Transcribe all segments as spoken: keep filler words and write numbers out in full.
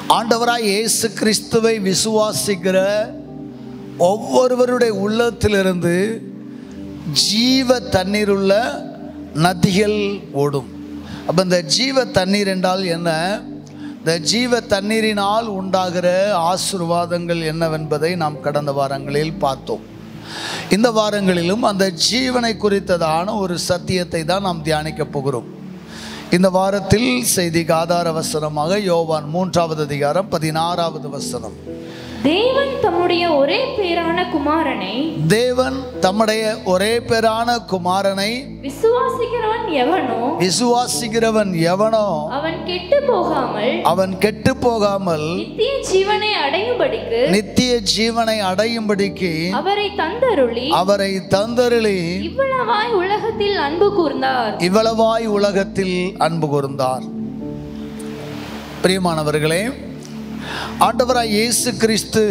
ஆண்டவராய் இயேசு கிறிஸ்துவை விசுவாசிக்கிற ஒவ்வொருவருடைய உள்ளத்திலிருந்து ஜீவ தண்ணீர் உள்ள நதிகள் ஓடும். அப்போ இந்த ஜீவ தண்ணீர் என்றால் என்ன? இந்த ஜீவ தண்ணீரினால் உண்டாகிற ஆசீர்வாதங்கள் என்னவென்பதை நாம் கடந்த வாரங்களில் பார்த்தோம். இந்த வாரங்களிலும் அந்த ஜீவனை குறித்ததான ஒரு சத்தியத்தை தான் நாம் தியானிக்க போகிறோம். இந்த வாரத்தில் செய்திக்கு ஆதார வசனமாக யோவான் மூன்றாவது அதிகாரம் பதினாறாவது வசனம். தேவன் தம்முடைய ஒரே பேரான குமாரனை தேவன் தம்முடைய ஒரே பேரான குமாரனை விசுவாசிக்கிறவன் எவனோ விசுவாசிக்கிறவன் எவனோ அவன் கெட்டு போகாமல் அவன் கெட்டு போகாமல் நித்திய ஜீவனை அடையும்படிக்கு நித்திய ஜீவனை அடையும்படிக்கு அவரை தந்தருளி அவரை தந்தருளி இவ்வளவாய் உலகத்தில் அன்பு கூர்ந்தார் இவ்வளவாய் உலகத்தில் அன்பு கூர்ந்தார். பிரியமானவர்களே, ஆண்டவராய் இயேசு கிறிஸ்து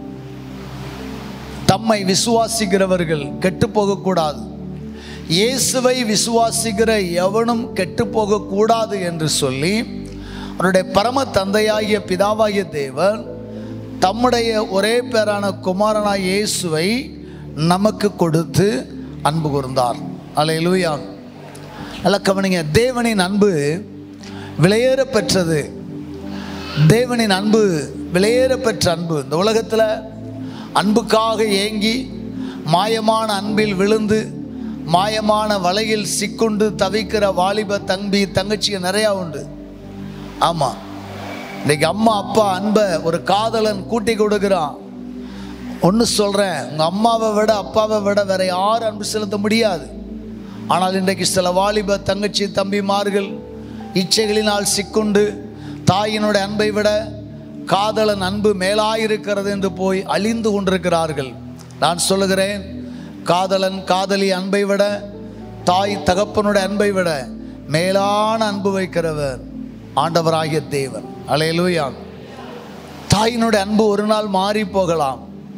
தம்மை விசுவாசிக்கிறவர்கள் கெட்டு போகக்கூடாது, இயேசுவை விசுவாசிக்கிற எவனும் கெட்டு போகக்கூடாது என்று சொல்லி அவருடைய பரம தந்தையாகிய பிதாவாகிய தேவன் தம்முடைய ஒரே பேரான குமாரனாய் இயேசுவை நமக்கு கொடுத்து அன்பு கூர்ந்தார். அல்லேலூயா. நல்ல கவனிங்க. தேவனின் அன்பு விலையேற பெற்றது. தேவனின் அன்பு விலையேற பெற்ற அன்பு. இந்த உலகத்தில் அன்புக்காக ஏங்கி மாயமான அன்பில் விழுந்து மாயமான வலையில் சிக்குண்டு தவிக்கிற வாலிப தம்பி தங்கச்சிங்க நிறையா உண்டு. ஆமாம், இன்னைக்கு அம்மா அப்பா அன்பை ஒரு காதலன் கூட்டி கொடுக்குறான். ஒன்று சொல்கிறேன், உங்கள் அம்மாவை விட அப்பாவை விட வேற யாரும் அன்பு செலுத்த முடியாது. ஆனால் இன்றைக்கு சில வாலிப தங்கச்சி தம்பிமார்கள் இச்சைகளினால் சிக்குண்டு தாயினுடைய அன்பை விட காதலன் அன்பு மேலாயிருக்கிறது என்று போய் அழிந்து கொண்டிருக்கிறார்கள். நான் சொல்லுகிறேன், காதலன் காதலி அன்பை விட தாய் தகப்பனுடைய அன்பை விட மேலான அன்பு வைக்கிறவர் ஆண்டவராகிய தேவன். அல்லேலூயா. தாயினுடைய அன்பு ஒரு நாள் மாறி போகலாம்,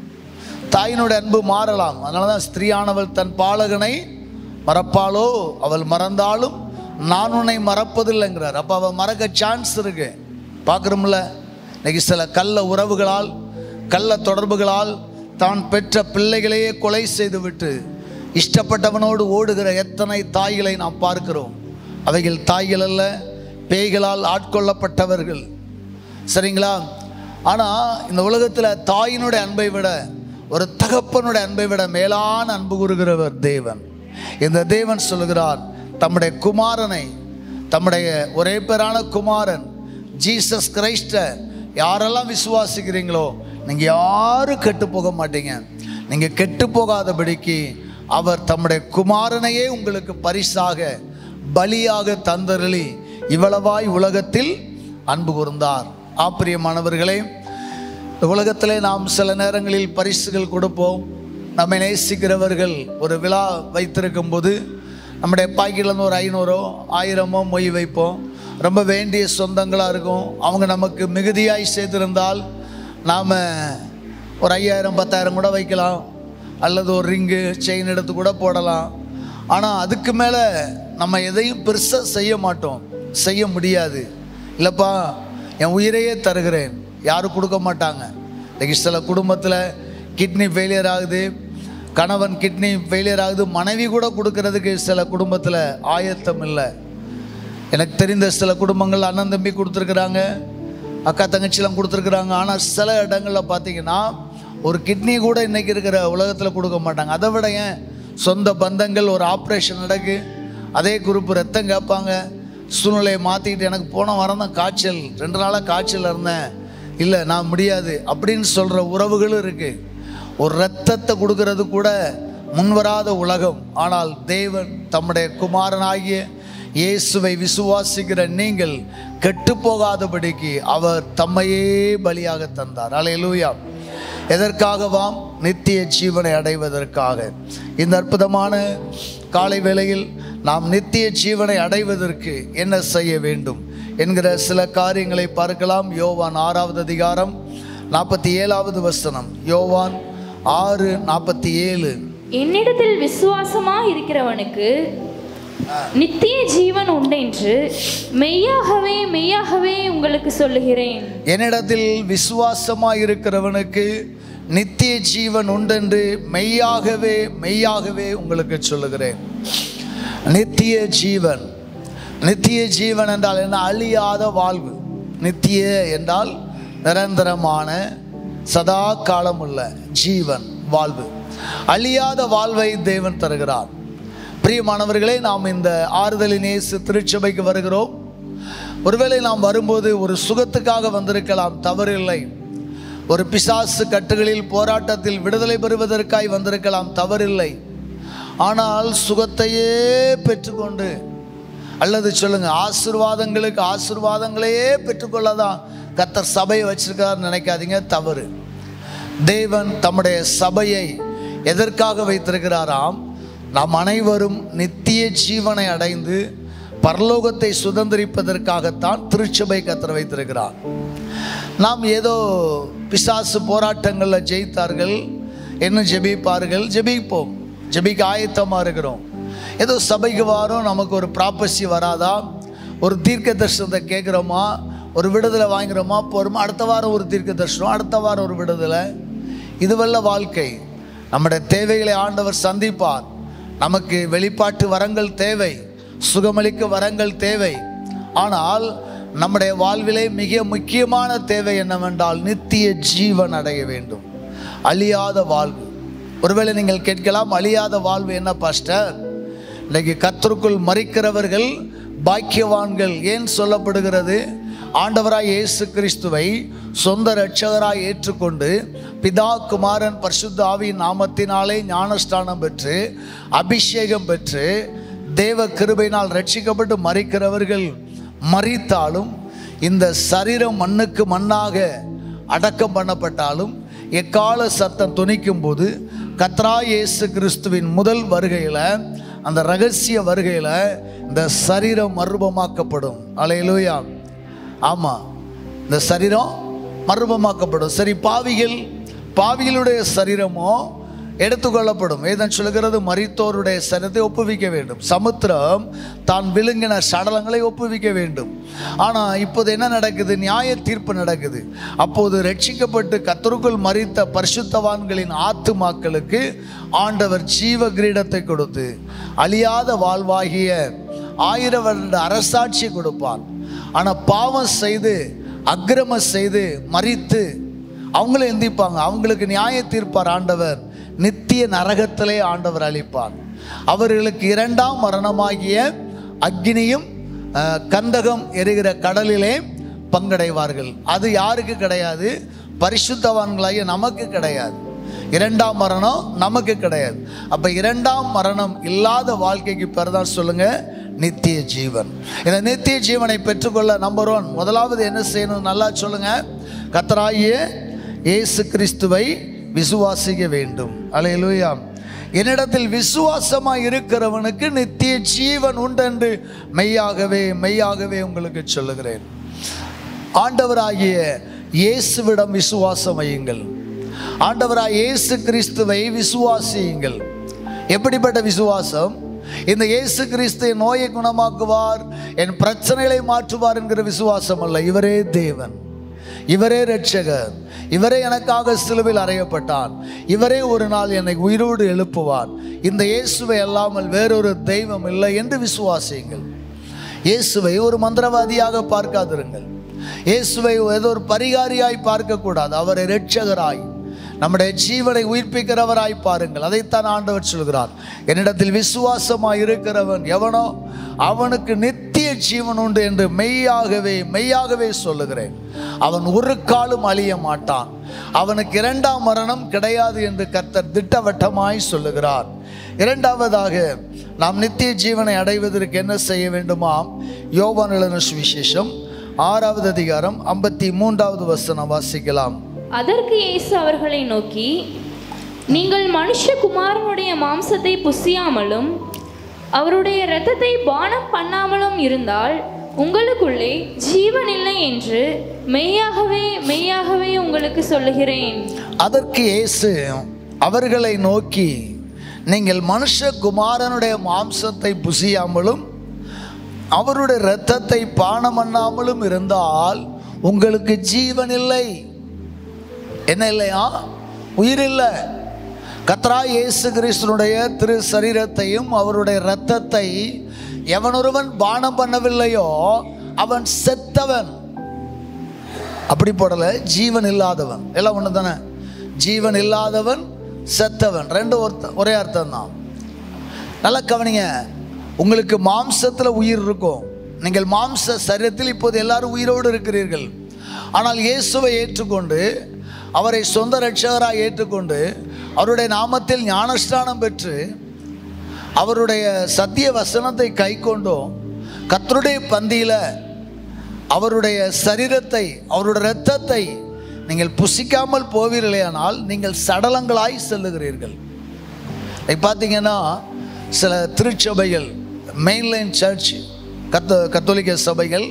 தாயினுடைய அன்பு மாறலாம். அதனால தான் ஸ்திரீயானவள் தன் பாலகனை மறப்பாளோ, அவள் மறந்தாலும் நான் உன்னை மறப்பதில்லைங்கிறார். அப்போ அவள் மறக்க சான்ஸ் இருக்கு. பார்க்குறோம்ல, இன்னைக்கு சில கள்ள உறவுகளால் கள்ள தொடர்புகளால் தான் பெற்ற பிள்ளைகளையே கொலை செய்துவிட்டு இஷ்டப்பட்டவனோடு ஓடுகிற எத்தனை தாய்களை நாம் பார்க்கிறோம். அவைகள் தாய்கள் அல்ல, பேய்களால் ஆட்கொள்ளப்பட்டவர்கள். சரிங்களா? ஆனால் இந்த உலகத்தில் தாயினுடைய அன்பை விட ஒரு தகப்பனுடைய அன்பை விட மேலான அன்பு கூறுகிறவர் தேவன். இந்த தேவன் சொல்லுகிறார், தம்முடைய குமாரனை, தம்முடைய ஒரே பேரான குமாரன் ஜீசஸ் கிரைஸ்டை யாரெல்லாம் விசுவாசிக்கிறீங்களோ நீங்கள் யாரும் கெட்டு போக மாட்டீங்க. நீங்கள் கெட்டு போகாதபடிக்கு அவர் தம்முடைய குமாரனையே உங்களுக்கு பரிசாக பலியாக தந்தருளி இவ்வளவாய் உலகத்தில் அன்பு கூர்ந்தார். ஆப்பிரியமானவர்களே, இந்த உலகத்திலே நாம் சில நேரங்களில் பரிசுகள் கொடுப்போம். நம்மை நேசிக்கிறவர்கள் ஒரு விழா வைத்திருக்கும் போது நம்முடைய பாக்கெட்லேருந்து ஒரு ஐநூறோ ஆயிரமோ மொய் வைப்போம். ரொம்ப வேண்டிய சொந்தங்களாக இருக்கும். அவங்க நமக்கு மிகுதியாய் செய்திருந்தால் நாம் ஒரு ஐயாயிரம் பத்தாயிரம் கூட வைக்கலாம், அல்லது ஒரு ரிங்கு செயின் எடுத்து கூட போடலாம். ஆனால் அதுக்கு மேலே நம்ம எதையும் பெருசாக செய்ய மாட்டோம், செய்ய முடியாது. இல்லைப்பா என் உயிரையே தருகிறேன், யாரும் கொடுக்க மாட்டாங்க. இன்றைக்கி சில குடும்பத்தில் கிட்னி ஃபெயிலியர் ஆகுது, கணவன் கிட்னி ஃபெயிலியர் ஆகுது, மனைவி கூட கொடுக்கறதுக்கு சில குடும்பத்தில் ஆயத்தம் இல்லை. எனக்கு தெரிந்த சில குடும்பங்கள் அண்ணன் தம்பி கொடுத்துருக்குறாங்க, அக்கா தங்கச்சிலாம் கொடுத்துருக்குறாங்க. ஆனால் சில இடங்களில் பார்த்திங்கன்னா ஒரு கிட்னி கூட இன்றைக்கி இருக்கிற உலகத்தில் கொடுக்க மாட்டாங்க. அதை விட ஏன் சொந்த பந்தங்கள் ஒரு ஆப்ரேஷன் நடக்கு, அதே குரூப் ரத்தம் கேட்பாங்க. சூழ்நிலையை மாற்றிக்கிட்டு எனக்கு போன வாரம் தான் காய்ச்சல், ரெண்டு நாளாக காய்ச்சல் இருந்தேன், இல்லை நான் முடியாது அப்படின்னு சொல்கிற உறவுகளும் இருக்குது. ஒரு இரத்தத்தை கொடுக்கறது கூட முன்வராத உலகம். ஆனால் தேவன் தம்முடைய குமாரனாகிய இயேசுவை விசுவாசிக்கிற நீங்கள் கெட்டு போகாதபடிக்கு அவர் தம்மையே பலியாக தந்தார். அல்லேலூயா. எதற்காகவாம்? நித்திய ஜீவனை அடைவதற்காக. இந்த அற்புதமான காலை வேளையில் நாம் நித்திய ஜீவனை அடைவதற்கு என்ன செய்ய வேண்டும் என்கிற சில காரியங்களை பார்க்கலாம். யோவான் ஆறாவது அதிகாரம் நாற்பத்தி ஏழாவது வசனம். யோவான் ஆறு நாற்பத்தி ஏழு. என்னிடத்தில் விசுவாசமா இருக்கிறவனுக்கு நித்திய ஜீவன் உண்டென்று மெய்யாகவே மெய்யாகவே உங்களுக்கு சொல்லுகிறேன். என்னிடத்தில் விசுவாசமாய் இருக்கிறவனுக்கு நித்திய ஜீவன் உண்டென்று மெய்யாகவே மெய்யாகவே உங்களுக்கு சொல்லுகிறேன். நித்திய ஜீவன், நித்திய ஜீவன் என்றால் என்ன? அழியாத வாழ்வு. நித்திய என்றால் நிரந்தரமான சதா காலம் உள்ள ஜீவன், வாழ்வு. அழியாத வாழ்வை தேவன் தருகிறார். பிரியமானவர்களே, நாம் இந்த ஆறுதலின் இயேசு திருச்சபைக்கு வருகிறோம். ஒருவேளை நாம் வரும்போது ஒரு சுகத்துக்காக வந்திருக்கலாம், தவறில்லை. ஒரு பிசாசு கட்டுகளில் போராட்டத்தில் விடுதலை பெறுவதற்காய் வந்திருக்கலாம், தவறில்லை. ஆனால் சுகத்தையே பெற்றுக்கொண்டு, அல்லது சொல்லுங்க, ஆசீர்வாதங்களுக்கு ஆசீர்வாதங்களையே பெற்றுக்கொள்ளதான் கர்த்தர் சபையை வச்சிருக்கார் நினைக்காதீங்க, தவறு. தேவன் தம்முடைய சபையை எதற்காக வைத்திருக்கிறாராம்? நாம் அனைவரும் நித்திய ஜீவனை அடைந்து பரலோகத்தை சுதந்திரிப்பதற்காகத்தான் திருச்சபை கர்த்தர் வைத்திருக்கிறார். நாம் ஏதோ பிசாசு போராட்டங்களில் ஜெயித்தார்கள், என்ன ஜெபிப்பார்கள், ஜெபிப்போம், ஜெபிக்க ஆயத்தமாக இருக்கிறோம். ஏதோ சபைக்கு வாரம் நமக்கு ஒரு ப்ராப்பர்சி வராதா, ஒரு தீர்க்க தரிசனத்தை கேட்குறோமா, ஒரு விடுதலை வாங்குகிறோமா, போகிறோமா, அடுத்த வாரம் ஒரு தீர்க்க தரிசனம், அடுத்த வாரம் ஒரு விடுதலை. இதுவல்ல வாழ்க்கை. நம்முடைய தேவைகளை ஆண்டவர் சந்திப்பார். நமக்கு வெளிப்பாட்டு வரங்கள் தேவை, சுகமளிக்க வரங்கள் தேவை. ஆனால் நம்முடைய வாழ்விலே மிக முக்கியமான தேவை என்னவென்றால் நித்திய ஜீவன் அடைய வேண்டும், அழியாத வாழ்வு. ஒருவேளை நீங்கள் கேட்கலாம், அழியாத வாழ்வு என்ன பாஸ்டர்? இன்றைக்கு கர்த்தருக்குள் மரிக்கிறவர்கள் பாக்கியவான்கள் ஏன் சொல்லப்படுகிறது? ஆண்டவராய் இயேசு கிறிஸ்துவை சொந்த இரட்சகராய் ஏற்றுக்கொண்டு பிதா குமாரன் பரிசுத்த ஆவியின் நாமத்தினாலே ஞானஸ்தானம் பெற்று அபிஷேகம் பெற்று தேவ கிருபையினால் ரட்சிக்கப்பட்டு மரிக்கிறவர்கள் மரித்தாலும், இந்த சரீரம் மண்ணுக்கு மண்ணாக அடக்கம் பண்ணப்பட்டாலும், எக்கால சத்தம் துணிக்கும் போது கர்த்தராய் இயேசு கிறிஸ்துவின் முதல் வருகையில், அந்த ரகசிய வருகையில் இந்த சரீரம் மறுரூபமாக்கப்படும். அல்லேலூயா. ஆமாம், இந்த சரீரம் மறுரூபமாக்கப்படும். சரி, பாவிகள், பாவிகளுடைய சரீரமோ எடுத்துக்கொள்ளப்படும். வேதம் சொல்கிறது மரித்தோருடைய சரீரத்தை ஒப்புவிக்க வேண்டும். சமுத்திரம் தான் விழுங்கின சடலங்களை ஒப்புவிக்க வேண்டும். ஆனால் இப்போது என்ன நடக்குது? நியாய தீர்ப்பு நடக்குது. அப்போது ரட்சிக்கப்பட்டு கர்த்தருக்குள் மரித்த பரிசுத்தவான்களின் ஆத்துமாக்களுக்கு ஆண்டவர் ஜீவ கிரீடத்தை கொடுத்து அழியாத வாழ்வாகிய ஆயிரம் வருட அரசாட்சி கொடுப்பார். ஆனால் பாவம் செய்து அக்கிரமம் செய்து மரித்து அவங்களே எந்திப்பாங்க. அவங்களுக்கு நியாய தீர்ப்பார் ஆண்டவர். நித்திய நரகத்திலே ஆண்டவர் அளிப்பார். அவர்களுக்கு இரண்டாம் மரணமாகிய அக்னியும் கந்தகம் எரிகிற கடலிலே பங்கடைவார்கள். அது யாருக்கு கிடையாது? பரிசுத்தவான்களாகிய நமக்கு கிடையாது. இரண்டாம் மரணம் நமக்கு கிடையாது. அப்போ இரண்டாம் மரணம் இல்லாத வாழ்க்கைக்கு பேர் தான் சொல்லுங்க நித்திய ஜீவன். இந்த நித்திய ஜீவனை பெற்றுக்கொள்ள நம்பர் ஒன், முதலாவது என்ன செய்யணும்? நல்லா சொல்லுங்க, கர்த்தராகிய இயேசு கிறிஸ்துவை விசுவாசிக்க வேண்டும். அல்லேலூயா. என்னிடத்தில் விசுவாசமாய் இருக்கிறவனுக்கு நித்திய ஜீவன் உண்டென்று மெய்யாகவே மெய்யாகவே உங்களுக்கு சொல்லுகிறேன். ஆண்டவராகிய இயேசுவிடம் விசுவாசம் வையுங்கள். ஆண்டவராகிய இயேசு கிறிஸ்துவை விசுவாசியுங்கள். எப்படிப்பட்ட விசுவாசம்? இந்த இயேசு கிறிஸ்து என் நோயை குணமாக்குவார், என் பிரச்சனைகளை மாற்றுவார் என்கிற விசுவாசம் அல்ல. இவரே தேவன், இவரே இரட்சகர், இவரே எனக்காக சிலுவையில் அறையப்பட்டார், இவரே ஒரு நாள் என்னை உயிரோடு எழுப்புவார், இந்த இயேசுவை அல்லாமல் வேறொரு தெய்வம் இல்லை என்று விசுவாசியுங்கள். இயேசுவை ஒரு மந்திரவாதியாக பார்க்காதிருங்கள். இயேசுவை ஏதோ ஒரு பரிகாரியாய் பார்க்கக்கூடாது. அவரை இரட்சகராய், நம்முடைய ஜீவனை உயிர்ப்பிக்கிறவராய் பாருங்கள். அதைத்தான் ஆண்டவர் சொல்கிறார். என்னிடத்தில் விசுவாசமாய் இருக்கிறவன் எவனோ அவனுக்கு நித்திய ஜீவன் உண்டு என்று மெய்யாகவே மெய்யாகவே சொல்லுகிறேன். அவன் ஒரு காலும் அழிய மாட்டான். அவனுக்கு இரண்டாம் மரணம் கிடையாது என்று கர்த்தர் திட்டவட்டமாய் சொல்லுகிறார். இரண்டாவதாக, நாம் நித்திய ஜீவனை அடைவதற்கு என்ன செய்ய வேண்டுமாம்? யோவான் எழுதின சுவிசேஷம் ஆறாவது அதிகாரம் ஐம்பத்தி மூன்றாவது வசனம் வாசிக்கலாம். அதற்கு இயேசு அவர்களை நோக்கி, நீங்கள் மனுஷகுமாரனுடைய மாம்சத்தை புசியாமலும் அவருடைய இரத்தத்தை பானம் பண்ணாமலும் இருந்தால் உங்களுக்குள்ளே ஜீவன் இல்லை என்று மெய்யாகவே மெய்யாகவே உங்களுக்கு சொல்லுகிறேன். அதற்கு இயேசு அவர்களை நோக்கி, நீங்கள் மனுஷகுமாரனுடைய மாம்சத்தை புசியாமலும் அவருடைய இரத்தத்தை பானம் பண்ணாமலும் இருந்தால் உங்களுக்கு ஜீவன் இல்லை. என்ன இல்லையா? உயிர் இல்லை. கர்த்தராகிய இயேசு கிறிஸ்துவினுடைய திரு சரீரத்தையும் அவருடைய இரத்தத்தை எவனொருவன் பானம் பண்ணவில்லையோ அவன் செத்தவன். அப்படி போடல, ஜீவன் இல்லாதவன். எல்லாம் ஒன்று தானே? ஜீவன் இல்லாதவன், செத்தவன், ரெண்டு ஒரே அர்த்தம் தான். நல்லா கவனிங்க. உங்களுக்கு மாம்சத்தில் உயிர் இருக்கும். நீங்கள் மாம்ச சரீரத்தில் இப்போது எல்லாரும் உயிரோடு இருக்கிறீர்கள். ஆனால் இயேசுவை ஏற்றுக்கொண்டு அவரை சொந்த இரட்சகராக ஏற்றுக்கொண்டு அவருடைய நாமத்தில் ஞானஸ்நானம் பெற்று அவருடைய சத்திய வசனத்தை கை கொண்டோம் கர்த்தருடைய பந்தியில் அவருடைய சரீரத்தை அவருடைய இரத்தத்தை நீங்கள் புசிக்காமல் போவீர்களேயானால் நீங்கள் சடலங்களாய் செல்லுகிறீர்கள். பார்த்தீங்கன்னா சில திருச்சபைகள், மெயின்லைன் சர்ச், கத்த கத்தோலிக்க சபைகள்,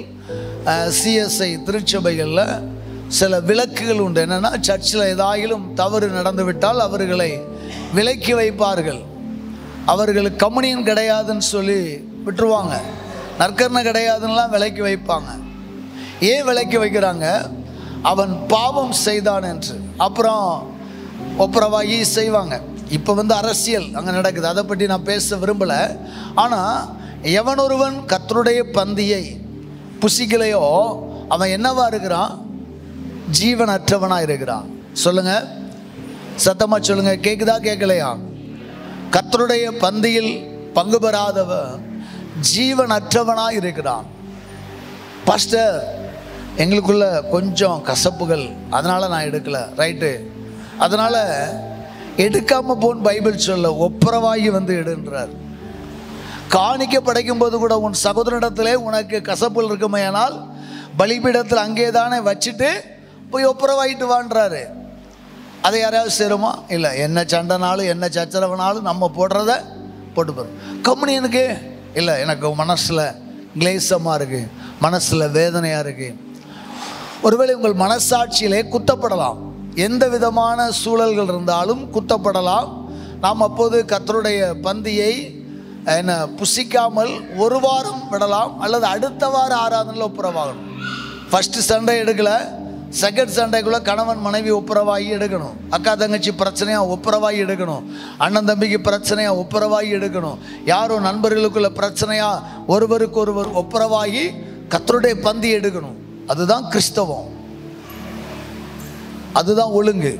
சிஎஸ்ஐ திருச்சபைகளில் சில விலக்குகள் உண்டு. என்னென்னா, சர்ச்சில் ஏதாயிலும் தவறு நடந்துவிட்டால் அவர்களை விலக்கி வைப்பார்கள். அவர்களுக்கு கம்யூனியன் கிடையாதுன்னு சொல்லி விட்டுருவாங்க. நற்கரணை கிடையாதுன்னெலாம் விலக்கி வைப்பாங்க. ஏன் விலக்கி வைக்கிறாங்க? அவன் பாவம் செய்தான் என்று. அப்புறம் ஒப்புரவாகி செய்வாங்க. இப்போ வந்து அரசியல் அங்கே நடக்குது, அதை பற்றி நான் பேச விரும்பலை. ஆனால் எவனொருவன் கர்த்தருடைய பந்தியை புசிக்கலையோ அவன் என்னவா இருக்கிறான்? ஜீவனற்றவனாக இருக்கிறான். சொல்லுங்க, சத்தமாக சொல்லுங்க. கேட்குதா கேட்கலையா? கர்த்தருடைய பந்தியில் பங்கு பெறாதவன் ஜீவனற்றவனாக இருக்கிறான். பாஸ்டர், எங்களுக்குள்ள கொஞ்சம் கசப்புகள், அதனால் நான் எடுக்கலை. ரைட்டு, அதனால் எடுக்காமல் போன்னு பைபிள் சொல்ல, ஒப்புரவாகி வந்து எடுன்றார். காணிக்க படைக்கும் போது கூட உன் சகோதரனிடத்திலே உனக்கு கசப்புகள் இருக்குமையானால் பலிபீடத்தில் அங்கே தானே வச்சுட்டு போய் ஒப்புரவாயிட்டு வான்றாரு. அதை யாராவது சேருமா? இல்லை. என்ன சண்டைனாலும் என்ன சச்சரவனாலும் நம்ம போடுறத போட்டு போகிறோம். கம்யூனியனுக்கு இல்லை, எனக்கு மனசில் கிளேசமாக இருக்குது, மனசில் வேதனையாக இருக்குது. ஒருவேளை உங்கள் மனசாட்சியிலே குத்தப்படலாம். எந்த விதமான சூழல்கள் இருந்தாலும் குத்தப்படலாம். நாம் அப்போது கர்த்தருடைய பந்தியை என்ன புசிக்காமல் ஒரு வாரம் விடலாம், அல்லது அடுத்த வாரம் ஆராதனையில் ஒப்புரவாகணும். ஃபஸ்ட்டு சண்டே எடுக்கலை, செகண்ட் சண்டேக்குள்ளே கணவன் மனைவி ஒப்புரவாகி எடுக்கணும். அக்கா தங்கச்சி பிரச்சனையாக ஒப்புரவாகி எடுக்கணும். அண்ணன் தம்பிக்கு பிரச்சனையாக ஒப்புரவாகி எடுக்கணும். யாரோ நண்பர்களுக்குள்ள பிரச்சனையாக ஒருவருக்கு ஒருவர் ஒப்புரவாகி கர்த்தருடைய பந்தி எடுக்கணும். அதுதான் கிறிஸ்தவம், அதுதான் ஒழுங்கு.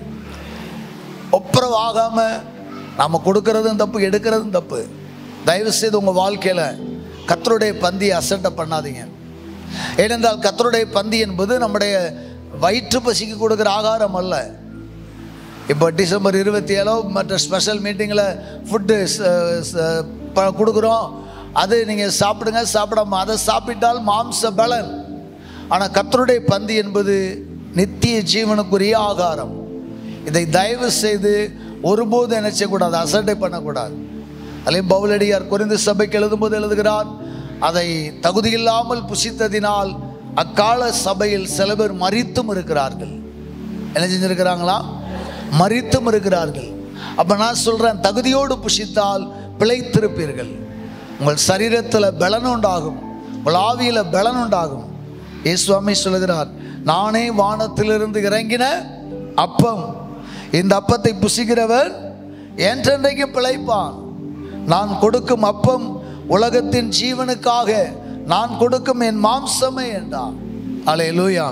ஒப்புரவாகாமல் நாம் கொடுக்கறதும் தப்பு, எடுக்கிறதும் தப்பு. தயவு செய்து உங்கள் வாழ்க்கையில் கர்த்தருடைய பந்தியை அசட்டை பண்ணாதீங்க. ஏனென்றால் கர்த்தருடைய பந்தி என்பது நம்முடைய வயிற்று பசிக்கு கொடுக்குற ஆகாரம் அல்ல. இப்போ டிசம்பர் இருபத்தி ஏழோ மற்ற ஸ்பெஷல் மீட்டிங்கில் ஃபுட்டு கொடுக்குறோம், அது நீங்கள் சாப்பிடுங்க, சாப்பிடாம அதை சாப்பிட்டால் மாம்ச பலன். ஆனால் கர்த்தருடைய பந்தி என்பது நித்திய ஜீவனுக்குரிய ஆகாரம். இதை தயவு செய்து ஒருபோதும் என்ன செய்யக்கூடாது? அசட்டை பண்ணக்கூடாது. அலையும் பவுலடியார் கொரிந்து சபைக்கு எழுதும்போது எழுதுகிறார், அதை தகுதியில்லாமல் புசித்ததினால் அக்கால சபையில் சில பேர் மரித்தும் இருக்கிறார்கள். என்ன செஞ்சிருக்கிறாங்களா? மரித்தும் இருக்கிறார்கள். அப்போ நான் சொல்கிறேன், தகுதியோடு புசித்தால் பிழைத்திருப்பீர்கள். உங்கள் சரீரத்தில் பலன் உண்டாகும், உங்கள் ஆவியில் பலன் உண்டாகும். இயேசுவாமி சொல்லுகிறார், நானே வானத்திலிருந்து இறங்கின அப்பம், இந்த அப்பத்தை புசிக்கிறவர் என்றென்றைக்கு பிழைப்பான். நான் கொடுக்கும் அப்பம் உலகத்தின் ஜீவனுக்காக நான் கொடுக்கும் என் மாம்சமே என்றான். அல்லேலூயா.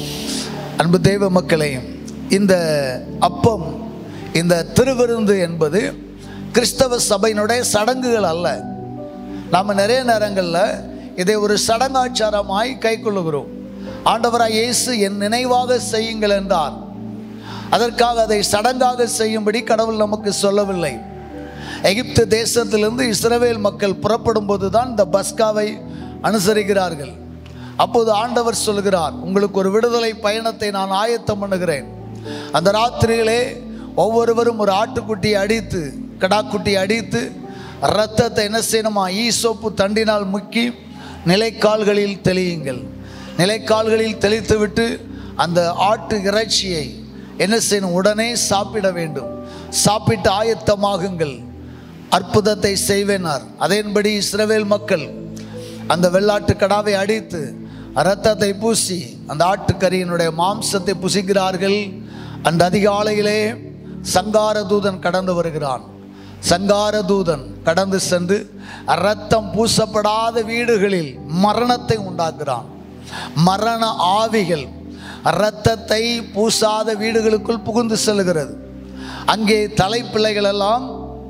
அன்பு தெய்வ மக்களே, இந்த அப்பம், இந்த திருவிருந்து என்பது கிறிஸ்தவ சபையினுடைய சடங்குகள் அல்ல. நாம் நிறைய நேரங்களில் இதை ஒரு சடங்காச்சாரமாய் கை கொள்ளுகிறோம். ஆண்டவராய் இயேசு என் நினைவாக செய்யுங்கள் என்றார். அதற்காக அதை சடங்காக செய்யும்படி கடவுள் நமக்கு சொல்லவில்லை. எகிப்து தேசத்திலிருந்து இஸ்ரவேல் மக்கள் புறப்படும் போது தான் இந்த பஸ்காவை அனுசரிக்கிறார்கள். அப்போது ஆண்டவர் சொல்கிறார், உங்களுக்கு ஒரு விடுதலை பயணத்தை நான் ஆயத்தம் பண்ணுகிறேன். அந்த ராத்திரியிலே ஒவ்வொருவரும் ஒரு ஆட்டுக்குட்டியை அடித்து, கடாக்குட்டியை அடித்து, இரத்தத்தை என்ன செய்யணுமா? ஈசோப்பு தண்டினால் முக்கி நிலைக்கால்களில் தெளியுங்கள். நிலைக்கால்களில் தெளித்து விட்டு அந்த ஆட்டு இறைச்சியை என்ன செய்யணும்? உடனே சாப்பிட வேண்டும். சாப்பிட்டு ஆயத்தமாகுங்கள். அற்புதத்தை செய்வேனார். அதன்படி இஸ்ரவேல் மக்கள் அந்த வெள்ளாட்டு கடாவை அடித்து இரத்தத்தை பூசி அந்த ஆட்டுக்கறியினுடைய மாம்சத்தை புசிக்கிறார்கள். அந்த அதிகாலையிலே சங்கார தூதன் கடந்து வருகிறான். சங்கார தூதன் கடந்து சென்று இரத்தம் பூசப்படாத வீடுகளில் மரணத்தை உண்டாக்குறான். மரண ஆவிகள் இரத்தத்தை பூசாத வீடுகளுக்குள் புகுந்து செல்கிறது. அங்கே தலைப்பிள்ளைகள் எல்லாம்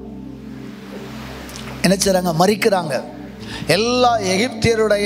என்ன செய்றாங்க? மரிக்கிறாங்க. எல்லா எகிப்தியருடைய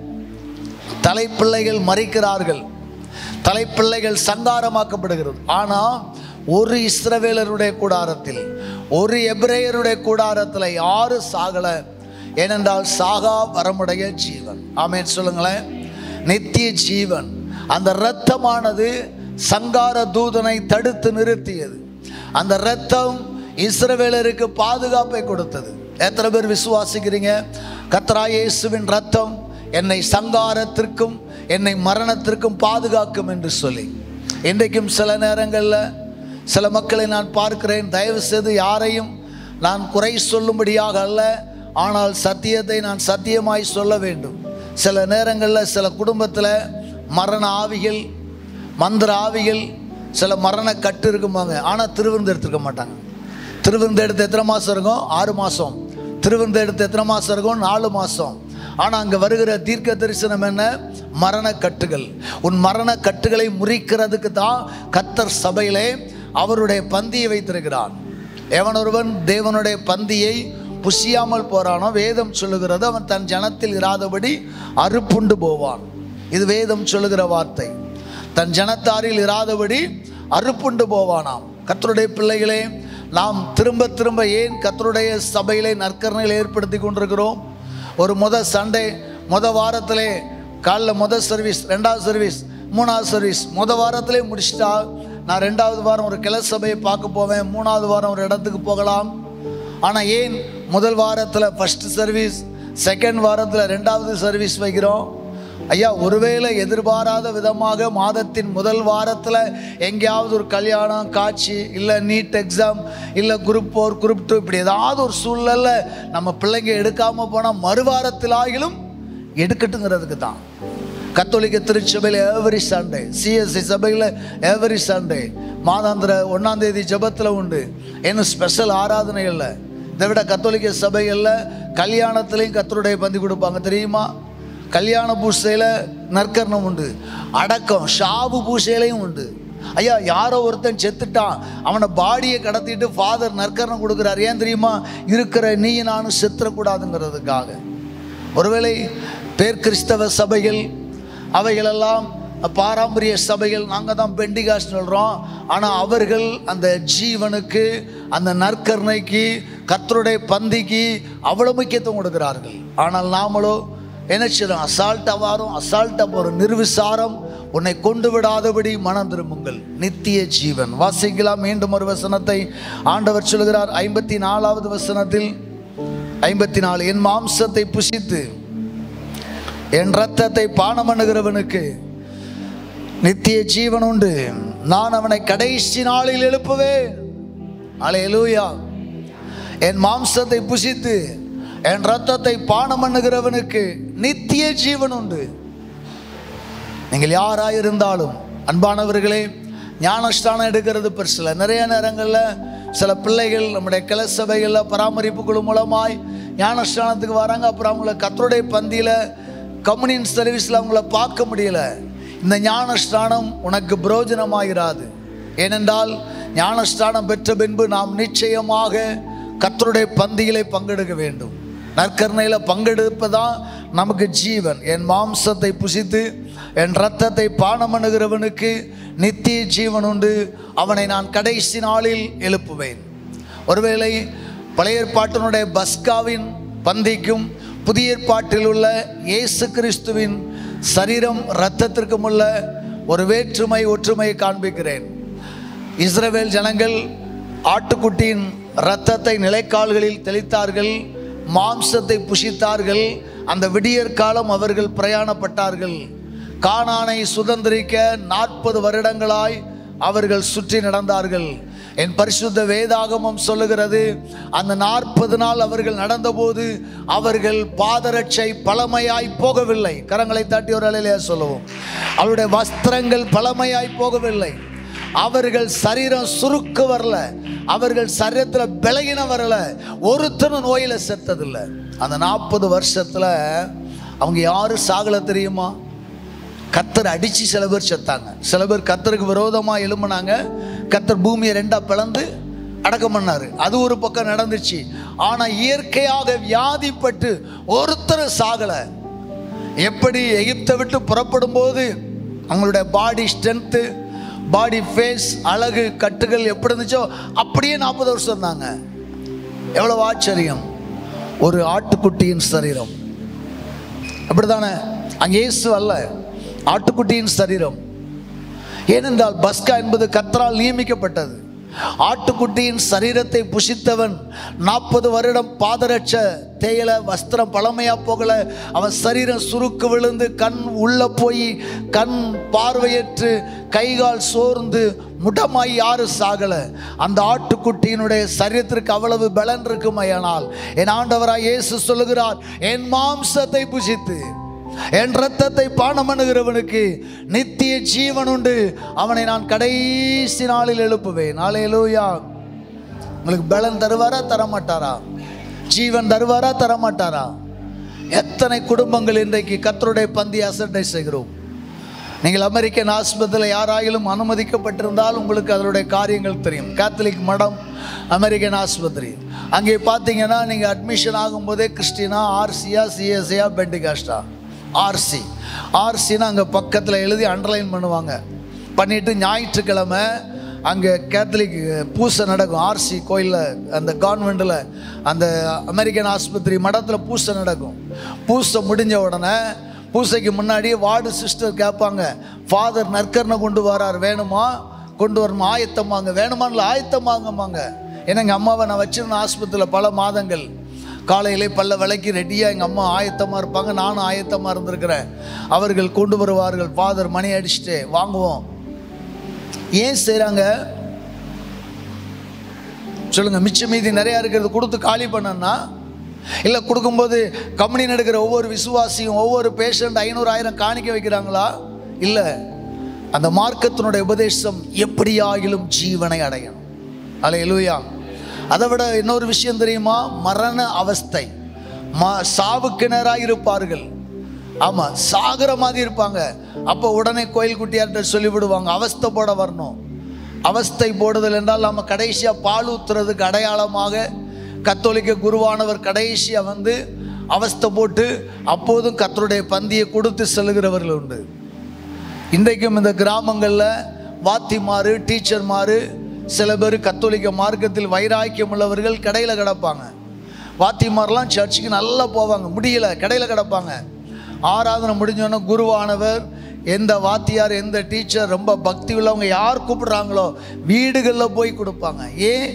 தலைப்பிள்ளைகள் மரிக்கிறார்கள். தலைப்பிள்ளைகள் சங்காரமாக்கப்படுகிறது. ஆனால் ஒரு இஸ்ரவேலருடைய கூடாரத்தில், ஒரு எபிரேயருடைய கூடாரத்தில் யாரும் சாகலை. ஏனென்றால் சாகா வரமுடைய ஜீவன். ஆமென் சொல்லுங்களேன். நித்திய ஜீவன். அந்த இரத்தமானது சங்கார தூதனை தடுத்து நிறுத்தியது. அந்த இரத்தம் இஸ்ரவேலருக்கு பாதுகாப்பை கொடுத்தது. எத்தனை பேர் விசுவாசிக்கிறீங்க? கர்த்தராகிய இயேசுவின் இரத்தம் என்னை சங்காரத்திற்கும் என்னை மரணத்திற்கும் பாதுகாக்கும் என்று சொல்லி. இன்றைக்கும் சில நேரங்களில் சில மக்களை நான் பார்க்கிறேன். தயவு செய்து யாரையும் நான் குறை சொல்லும்படியாக அல்ல, ஆனால் சத்தியத்தை நான் சத்தியமாய் சொல்ல வேண்டும். சில நேரங்களில் சில குடும்பத்தில் மரண ஆவிகள், மந்திர ஆவிகள், சில மரண கட்டு இருக்குமாங்க. ஆனால் திருவிருந்து எடுத்துருக்க மாட்டாங்க. திருவிருந்து எடுத்து எத்தனை மாதம் இருக்கும்? ஆறு மாதம். திருவிருந்து எடுத்து எத்தனை மாதம் இருக்கும்? நாலு மாதம். ஆனால் அங்கே வருகிற தீர்க்க தரிசனம் என்ன? மரண கட்டுகள். உன் மரண கட்டுகளை முறிக்கிறதுக்கு தான் கர்த்தர் சபையிலே அவருடைய பந்தியை வைத்திருக்கிறார். எவனொருவன் தேவனுடைய பந்தியை புசியாமல் போறானோ, வேதம் சொல்லுகிறது, அவன் தன் ஜனத்தில் இராதபடி அறுப்புண்டு போவான். இது வேதம் சொல்லுகிற வார்த்தை. தன் ஜனத்தாரில் இராதபடி அறுப்புண்டு போவானாம். கர்த்தருடைய பிள்ளைகளே, நாம் திரும்ப திரும்ப ஏன் கர்த்தருடைய சபையிலே நற்கரணைகளை ஏற்படுத்தி கொண்டிருக்கிறோம்? ஒரு முத சண்டே, முத வாரத்திலே காலைல முத சர்வீஸ், ரெண்டாவது சர்வீஸ், மூணாவது சர்வீஸ் முத வாரத்திலே முடிச்சிட்டா நான் ரெண்டாவது வாரம் ஒரு கிளை சபையை பார்க்க போவேன், மூணாவது வாரம் ஒரு இடத்துக்கு போகலாம். ஆனால் ஏன் முதல் வாரத்தில் ஃபஸ்ட்டு சர்வீஸ், செகண்ட் வாரத்தில் ரெண்டாவது சர்வீஸ் வைக்கிறோம்? ஐயா, ஒருவேளை எதிர்பாராத விதமாக மாதத்தின் முதல் வாரத்தில் எங்கேயாவது ஒரு கல்யாணம், காட்சி, இல்லை நீட் எக்ஸாம், இல்லை குரூப் ஃபோர், குரூப் டூ, இப்படி ஏதாவது ஒரு சூழ்நிலை நம்ம பிள்ளைங்க எடுக்காமல் போனால் மறுவாரத்தில் ஆகிலும் எடுக்கட்டுங்கிறதுக்கு தான். கத்தோலிக்க திருச்சபையில் எவரி சண்டே, சிஎஸ்சி சபையில் எவரி சண்டே மாதாந்திர ஒன்றாம் தேதி ஜபத்தில் உண்டு. இன்னும் ஸ்பெஷல் ஆராதனை இல்லை. இதை விட கத்தோலிக்க சபைகளில் கல்யாணத்துலேயும் கத்தருடைய பந்தி கொடுப்பாங்க தெரியுமா? கல்யாண பூசையில் நற்கரணம் உண்டு, அடக்கம் ஷாபு பூசையிலையும் உண்டு. ஐயா, யாரோ ஒருத்தன் செத்துட்டான், அவனை பாடியை கடத்திட்டு ஃபாதர் நற்கரணம் கொடுக்குறார். ஏன் தெரியுமா? இருக்கிற நீ நானும் செத்துறக்கூடாதுங்கிறதுக்காக. ஒருவேளை பேர் கிறிஸ்தவ சபைகள் அவைகளெல்லாம் பாரம்பரிய சபைகள், நாங்கள் தான் பெண்டிகாஸ்ட் சொல்கிறோம். ஆனால் அவர்கள் அந்த ஜீவனுக்கு, அந்த நற்கருணைக்கு, கர்த்தருடைய பந்திக்கு அவ்வளோ முக்கியத்துவம் கொடுக்கிறார்கள். ஆனால் நாமளோ என்ன செய்யறோம்? அசால்ட்டாக வரும், அசால்ட்டாக போகிறோம். நிர்விசாரம். உன்னை கொண்டு விடாதபடி மனம் திரும்புங்கள், நித்திய ஜீவன். வாசிக்கலாம் மீண்டும் ஒரு வசனத்தை ஆண்டவர் சொல்கிறார். ஐம்பத்தி நாலாவது வசனத்தில், ஐம்பத்தி நாலு, என் மாம்சத்தை புசித்து என் இரத்தத்தை பானம் பண்ணுகிறவனுக்கு நித்திய ஜீவன் உண்டு, நான் அவனை கடைசி நாளில் எழுப்புவேன். அல்லேலூயா. என் மாம்சத்தை புசித்து என் இரத்தத்தை பானம் பண்ணுகிறவனுக்கு நித்திய ஜீவன் உண்டு. நீங்கள் யாராயிருந்தாலும் அன்பானவர்களே, ஞானஸ்தானம் எடுக்கிறது பெருசில்லை. நிறைய நேரங்களில் சில பிள்ளைகள் நம்முடைய கிளை சபைகளில் பராமரிப்பு குழு மூலமாய் ஞானஸ்தானத்துக்கு வராங்க. அப்புறம் அவங்கள கர்த்தருடைய பந்தியில், கம்யூனியன் சர்வீஸில் அவங்கள பார்க்க முடியல. இந்த ஞானஸ்தானம் உனக்கு பிரயோஜனமாகிறாது. ஏனென்றால் ஞானஸ்தானம் பெற்ற பின்பு நாம் நிச்சயமாக கர்த்தருடைய பந்தியிலே பங்கெடுக்க வேண்டும். நற்கருணையில் பங்கெடுப்பதான் நமக்கு ஜீவன். என் மாம்சத்தை புசித்து என் இரத்தத்தை பானம் பண்ணுகிறவனுக்கு நித்திய ஜீவன் உண்டு, அவனை நான் கடைசி நாளில் எழுப்புவேன். ஒருவேளை பழைய ஏற்பாட்டினுடைய பஸ்காவின் பந்திக்கும் புதிய ஏற்பாட்டில் உள்ள இயேசு கிறிஸ்துவின் சரீரம் இரத்தத்திற்கும் உள்ள ஒரு வேற்றுமை, ஒற்றுமையை காண்பிக்கிறேன். இஸ்ரவேல் ஜனங்கள் ஆட்டுக்குட்டியின் இரத்தத்தை நிலைக்கால்களில் தெளித்தார்கள், மாம்சத்தை புசித்தார்கள். அந்த விடியற் காலம் அவர்கள் பிரயாணப்பட்டார்கள். கானானை சுதந்திரிக்க நாற்பது வருடங்களாய் அவர்கள் சுற்றி நடந்தார்கள். என் பரிசுத்த வேதாகமம் சொல்லுகிறது, அந்த நாற்பது நாள் அவர்கள் நடந்தபோது அவர்கள் பாதரட்சை பழமையாய் போகவில்லை. கரங்களை தட்டி ஒரு அலையிலே சொல்லுவோம். அவருடைய வஸ்திரங்கள் பழமையாய் போகவில்லை. அவர்கள் சரீரம் சுருக்கு வரல, அவர்கள் சரீரத்தில் பலகீன வரல, ஒருத்தனும் நோயில செத்ததில்லை. அந்த நாற்பது வருஷத்துல அவங்க யாரும் சாகல தெரியுமா? கத்தர் அடிச்சு சில பேர் செத்தாங்க, சில பேர் கத்தருக்கு விரோதமா எழும்பினாங்க. கத்தர் பூமியை ரெண்டா பிளந்து அடக்கம் பண்ணாரு. அது ஒரு பக்கம் நடந்துச்சு. ஆனா இயற்கையாக வியாதிப்பட்டு ஒருத்தர் சாகல. எப்படி எகிப்தை விட்டு புறப்படும் போது அவங்களுடைய பாடி ஸ்ட்ரென்த்து, பாடி ஃபேஸ், அழகு, கட்டுகள் எப்படி இருந்துச்சோ அப்படியே நாற்பது வருஷம் இருந்தாங்க. எவ்வளவு ஆச்சரியம்! ஒரு ஆட்டுக்குட்டியின் சரீரம் அப்படித்தானே? அங்கே இயேசு அல்ல, ஆட்டுக்குட்டியின் சரீரம். ஏனென்றால் பஸ்கா என்பது கர்த்தரால் நியமிக்கப்பட்டது. ஆட்டுக்குட்டியின் சரீரத்தை புசித்தவன் நாற்பது வருடம் பாதரட்ச தேயல, வஸ்திரம் பழமையா போகல, அவன் சரீரம் சுருக்கு விழுந்து கண் உள்ள போய் கண் பார்வையற்று கைகால் சோர்ந்து முடமாய் யாரும் சாகல. அந்த ஆட்டுக்குட்டியினுடைய சரீரத்திற்கு அவ்வளவு பலன் இருக்குமையானால் என் ஆண்டவராய் இயேசு சொல்லுகிறார், என் மாம்சத்தை புசித்து என் இரத்தத்தை பானம் பண்ணுகிறவனுக்கு நித்திய ஜீவன் உண்டு, அவனை நான் கடைசி நாளில் எழுப்புவேன். அல்லேலூயா. உங்களுக்கு பலன் தருவாரா தரமாட்டாரா? ஜீவன் தருவாரா தரமாட்டாரா? எத்தனை குடும்பங்கள் இன்றைக்கு கர்த்தருடைய பந்தி அசட்டை செய்கிறோம். நீங்கள் அமெரிக்கன் ஆஸ்பத்திரியில் யாராயிலும் அனுமதிக்கப்பட்டிருந்தால் உங்களுக்கு அதனுடைய காரியங்கள் தெரியும். கேத்தலிக் மடம், அமெரிக்கன் ஆஸ்பத்திரி. அங்கே பார்த்தீங்கன்னா நீங்கள் அட்மிஷன் ஆகும்போதே கிறிஸ்டினா, ஆர்சியா, சிஎஸ்சியா, பெண்டிகாஸ்டா. ஆர்சி ஆர்சின்னா அங்கே பக்கத்தில் எழுதி அண்டர்லைன் பண்ணுவாங்க. பண்ணிவிட்டு ஞாயிற்றுக்கிழமை அங்கே கேத்தலிக் பூசை நடக்கும். ஆர்சி கோயிலில், அந்த கான்வெண்ட்டில், அந்த அமெரிக்கன் ஆஸ்பத்திரி மடத்தில் பூசை நடக்கும். பூசை முடிஞ்ச உடனே பூசைக்கு முன்னாடி வார்டு சிஸ்டர் கேட்பாங்க, ஃபாதர் நற்கர்ணை கொண்டு வரார், வேணுமா? கொண்டு வரணுமா? ஆயத்தமாங்க. வேணுமான்ல ஆயத்தமாங்கம்மாங்க. ஏன்னா எங்கள் அம்மாவை நான் வச்சுருந்தேன் ஆஸ்பத்திரியில் பல மாதங்கள். காலையிலே பல்ல விலைக்கு ரெடியாக எங்கள் அம்மா ஆயத்தமாக இருப்பாங்க, நானும் ஆயத்தமாக இருந்திருக்கிறேன். அவர்கள் கொண்டு வருவார்கள். ஃபாதர் மணி அடிச்சுட்டு வாங்குவோம். ஏன் செய்கிறாங்க சொல்லுங்கள்? மிச்ச மீதி நிறையா இருக்கிறது கொடுத்து காலி பண்ணனா? இல்லை கொடுக்கும்போது கம்பெனி எடுக்கிற ஒவ்வொரு விசுவாசியும் ஒவ்வொரு பேஷண்ட் ஐநூறு ஆயிரம் காணிக்க வைக்கிறாங்களா? இல்லை. அந்த மார்க்கத்தினுடைய உபதேசம் எப்படியாகிலும் ஜீவனை அடையணும். அல்லேலூயா. அதை விட இன்னொரு விஷயம் தெரியுமா? மரண அவஸ்தை, மா சாவுக்கு நேராக இருப்பார்கள். ஆமாம், சாகிற மாதிரி இருப்பாங்க. அப்போ உடனே கோயில் குட்டியார்கிட்ட சொல்லிவிடுவாங்க, அவஸ்தை போட வரணும். அவஸ்தை போடுதல் என்றால் நம்ம கடைசியாக பால் ஊற்றுறதுக்கு அடையாளமாக கத்தோலிக்க குருவானவர் கடைசியாக வந்து அவஸ்தை போட்டு அப்போதும் கர்த்தருடைய பந்தியை கொடுத்து செல்லுகிறவர்கள் உண்டு. இன்றைக்கும் இந்த கிராமங்களில் வாத்திமாரு, டீச்சர்மாரு, சில பேர் கத்தோலிக்க மார்க்கத்தில் வைராக்கியம் உள்ளவர்கள் கடையில் கிடப்பாங்க. வாத்திமாரெலாம் சர்ச்சுக்கு நல்லா போவாங்க, முடியல கடையில் கிடப்பாங்க. ஆராதனை முடிஞ்சோன்னா குருவானவர், எந்த வாத்தியார், எந்த டீச்சர் ரொம்ப பக்தி உள்ளவங்க யார் கூப்பிடுறாங்களோ வீடுகளில் போய் கொடுப்பாங்க. ஏன்?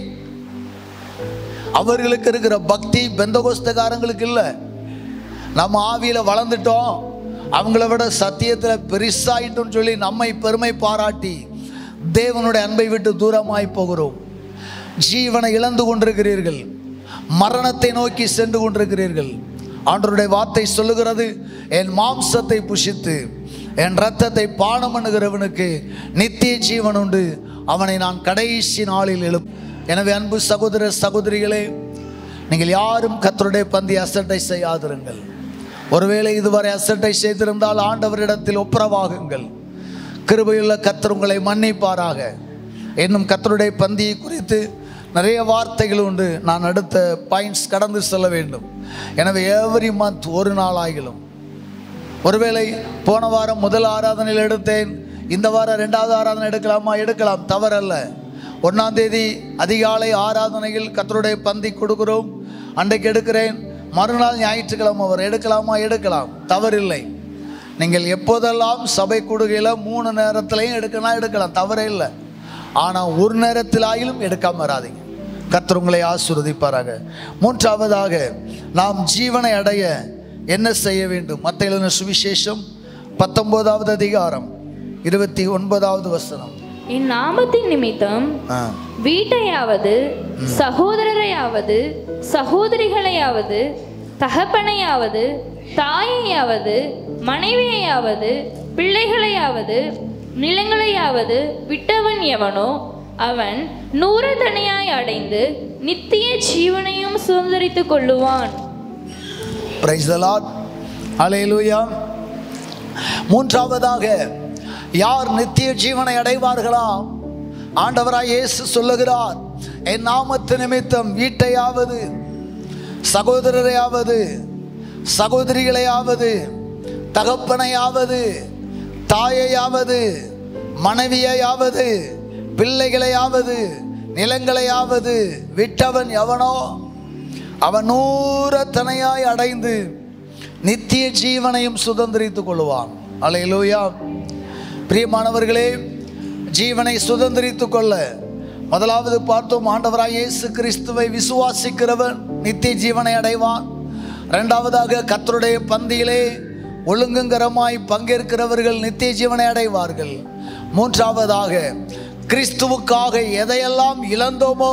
அவர்களுக்கு இருக்கிற பக்தி பெந்தகோஸ்தக்காரங்களுக்கு இல்லை. நம்ம ஆவியில் வளர்ந்துட்டோம், அவங்கள விட சத்தியத்தில் பெருசாயிட்டோம்னு சொல்லி நம்மை பெருமை பாராட்டி தேவனுடைய அன்பை விட்டு தூரமாய் போகிறோம். ஜீவனை இழந்து கொண்டிருக்கிறீர்கள், மரணத்தை நோக்கி சென்று கொண்டிருக்கிறீர்கள். ஆண்டவருடைய வார்த்தை சொல்லுகிறது, என் மாம்சத்தை புசித்து என் இரத்தத்தை பானம் பண்ணுகிறவனுக்கு நித்திய ஜீவன் உண்டு, அவனை நான் கடைசி நாளில் எழுப்பு. எனவே அன்பு சகோதர சகோதரிகளே, நீங்கள் யாரும் கர்த்தருடைய பந்தி அசட்டை செய்யாதிருங்கள். ஒருவேளை இதுவரை அசட்டை செய்திருந்தால் ஆண்டவரிடத்தில் ஒப்புரவாகுங்கள். கிருபையுள்ள கர்த்தர் உங்களை மன்னிப்பாராக. இன்னும் கர்த்தருடைய பந்தியை குறித்து நிறைய வார்த்தைகள் உண்டு. நான் அடுத்த பாயிண்ட்ஸ் கடந்து செல்ல வேண்டும். எனவே எவ்ரி மந்த் ஒரு நாள் ஆகிலும், ஒருவேளை போன வாரம் முதல் ஆராதனையில் எடுத்தேன், இந்த வாரம் ரெண்டாவது ஆராதனை எடுக்கலாமா? எடுக்கலாம், தவறல்ல. ஒன்றாம் தேதி அதிகாலை ஆராதனையில் கர்த்தருடைய பந்தி கொடுக்கிறோம், அன்றைக்கு எடுக்கிறேன். மறுநாள் ஞாயிற்றுக்கிழமை அவர் எடுக்கலாமா? எடுக்கலாம், தவறில்லை. நீங்கள் எப்போதெல்லாம் சபை கூடுகையில் மூணு நேரத்திலையும் எடுக்கலாம், எடுக்கலாம், தவறே இல்லை. ஆனால் ஒரு நேரத்தில் ஆயிலும் எடுக்காம வராதிங்க. கர்த்தர் உங்களை ஆசீர்வதிப்பாராக. மூன்றாவதாக, நாம் ஜீவனை அடைய என்ன செய்ய வேண்டும்? மத்தேயு எழுதின சுவிசேஷம் பத்தொன்பதாவது அதிகாரம் இருபத்தி ஒன்பதாவது வசனம். என் நாமத்தின் நிமித்தம் வீட்டையாவது சகோதரரையாவது சகோதரிகளையாவது தகப்பனையாவது தாயையாவது மனைவியையாவது பிள்ளைகளையாவது நிலங்களையாவது விட்டவன் எவனோ அவன் நூறு தனியாய் அடைந்து நித்திய ஜீவனையும் சுதந்திரித்துக் கொள்ளுவான். Praise the Lord. Hallelujah. மூன்றாவதாக யார் நித்திய ஜீவனை அடைவார்களா? ஆண்டவராய் இயேசு சொல்லுகிறார், என் நாமத்து நிமித்தம் வீட்டையாவது சகோதரரையாவது சகோதரிகளையாவது தகப்பனையாவது தாயையாவது மனைவியையாவது பிள்ளைகளையாவது நிலங்களையாவது விட்டவன் எவனோ அவன் நூறத்தனையாய் அடைந்து நித்திய ஜீவனையும் சுதந்திரித்துக் கொள்வான். அல்லேலூயா. பிரியமானவர்களே, ஜீவனை சுதந்திரித்துக் கொள்ள முதலாவது பார்த்தோம், ஆண்டவராய் இயேசு கிறிஸ்துவை விசுவாசிக்கிறவன் நித்திய ஜீவனை அடைவான். இரண்டாவதாக கர்த்தருடைய பந்தியிலே ஒழுங்குங்கரமாய் பங்கேற்கிறவர்கள் நித்திய ஜீவனை அடைவார்கள். மூன்றாவதாக கிறிஸ்துவுக்காக எதையெல்லாம் இழந்தோமோ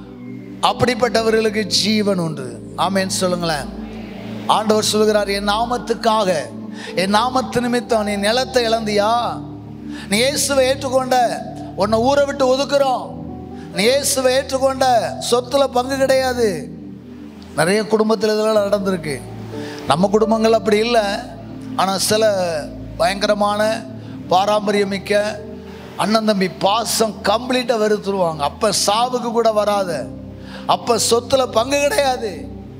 அப்படிப்பட்டவர்களுக்கு ஜீவன் உண்டு. ஆமென் சொல்லுங்களேன். ஆண்டவர் சொல்லுகிறார், என் நாமத்துக்காக, என் நாமத்து நிமித்தம் நீ நிலத்தை இழந்தியா? நீ இயேசுவை ஏற்றுக்கொண்ட, உன்னை ஊரை விட்டு ஒதுக்குறோம். நீ இயேசுவை ஏற்றுக்கொண்ட, சொத்துல பங்கு கிடையாது. நிறைய குடும்பத்தில் இதெல்லாம் நடந்திருக்கு. நம்ம குடும்பங்கள் அப்படி இல்லை. ஆனால் சில பயங்கரமான பாரம்பரியமிக்க அண்ணன் தம்பி பாசம் கம்ப்ளீட்டாக வெறுத்துருவாங்க. அப்போ சாவுக்கு கூட வராத, அப்போ சொத்துல பங்கு கிடையாது.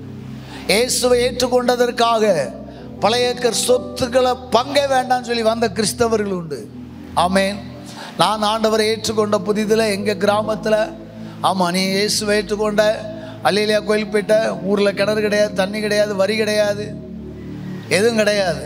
இயேசுவை ஏற்றுக்கொண்டதற்காக பல ஏக்கர் சொத்துக்களை பங்கே வேண்டாம்னு சொல்லி வந்த கிறிஸ்தவர்கள் உண்டு. ஆமேன். நான் ஆண்டவரை ஏற்றுக்கொண்ட புதிதில் எங்கள் கிராமத்தில், ஆமாம், நீ இயேசுவை ஏற்றுக்கொண்ட, அல்லேலூயா கோயில் போயிட்ட, ஊரில் கிணறு கிடையாது, தண்ணி கிடையாது, வரி கிடையாது, எதுவும் கிடையாது.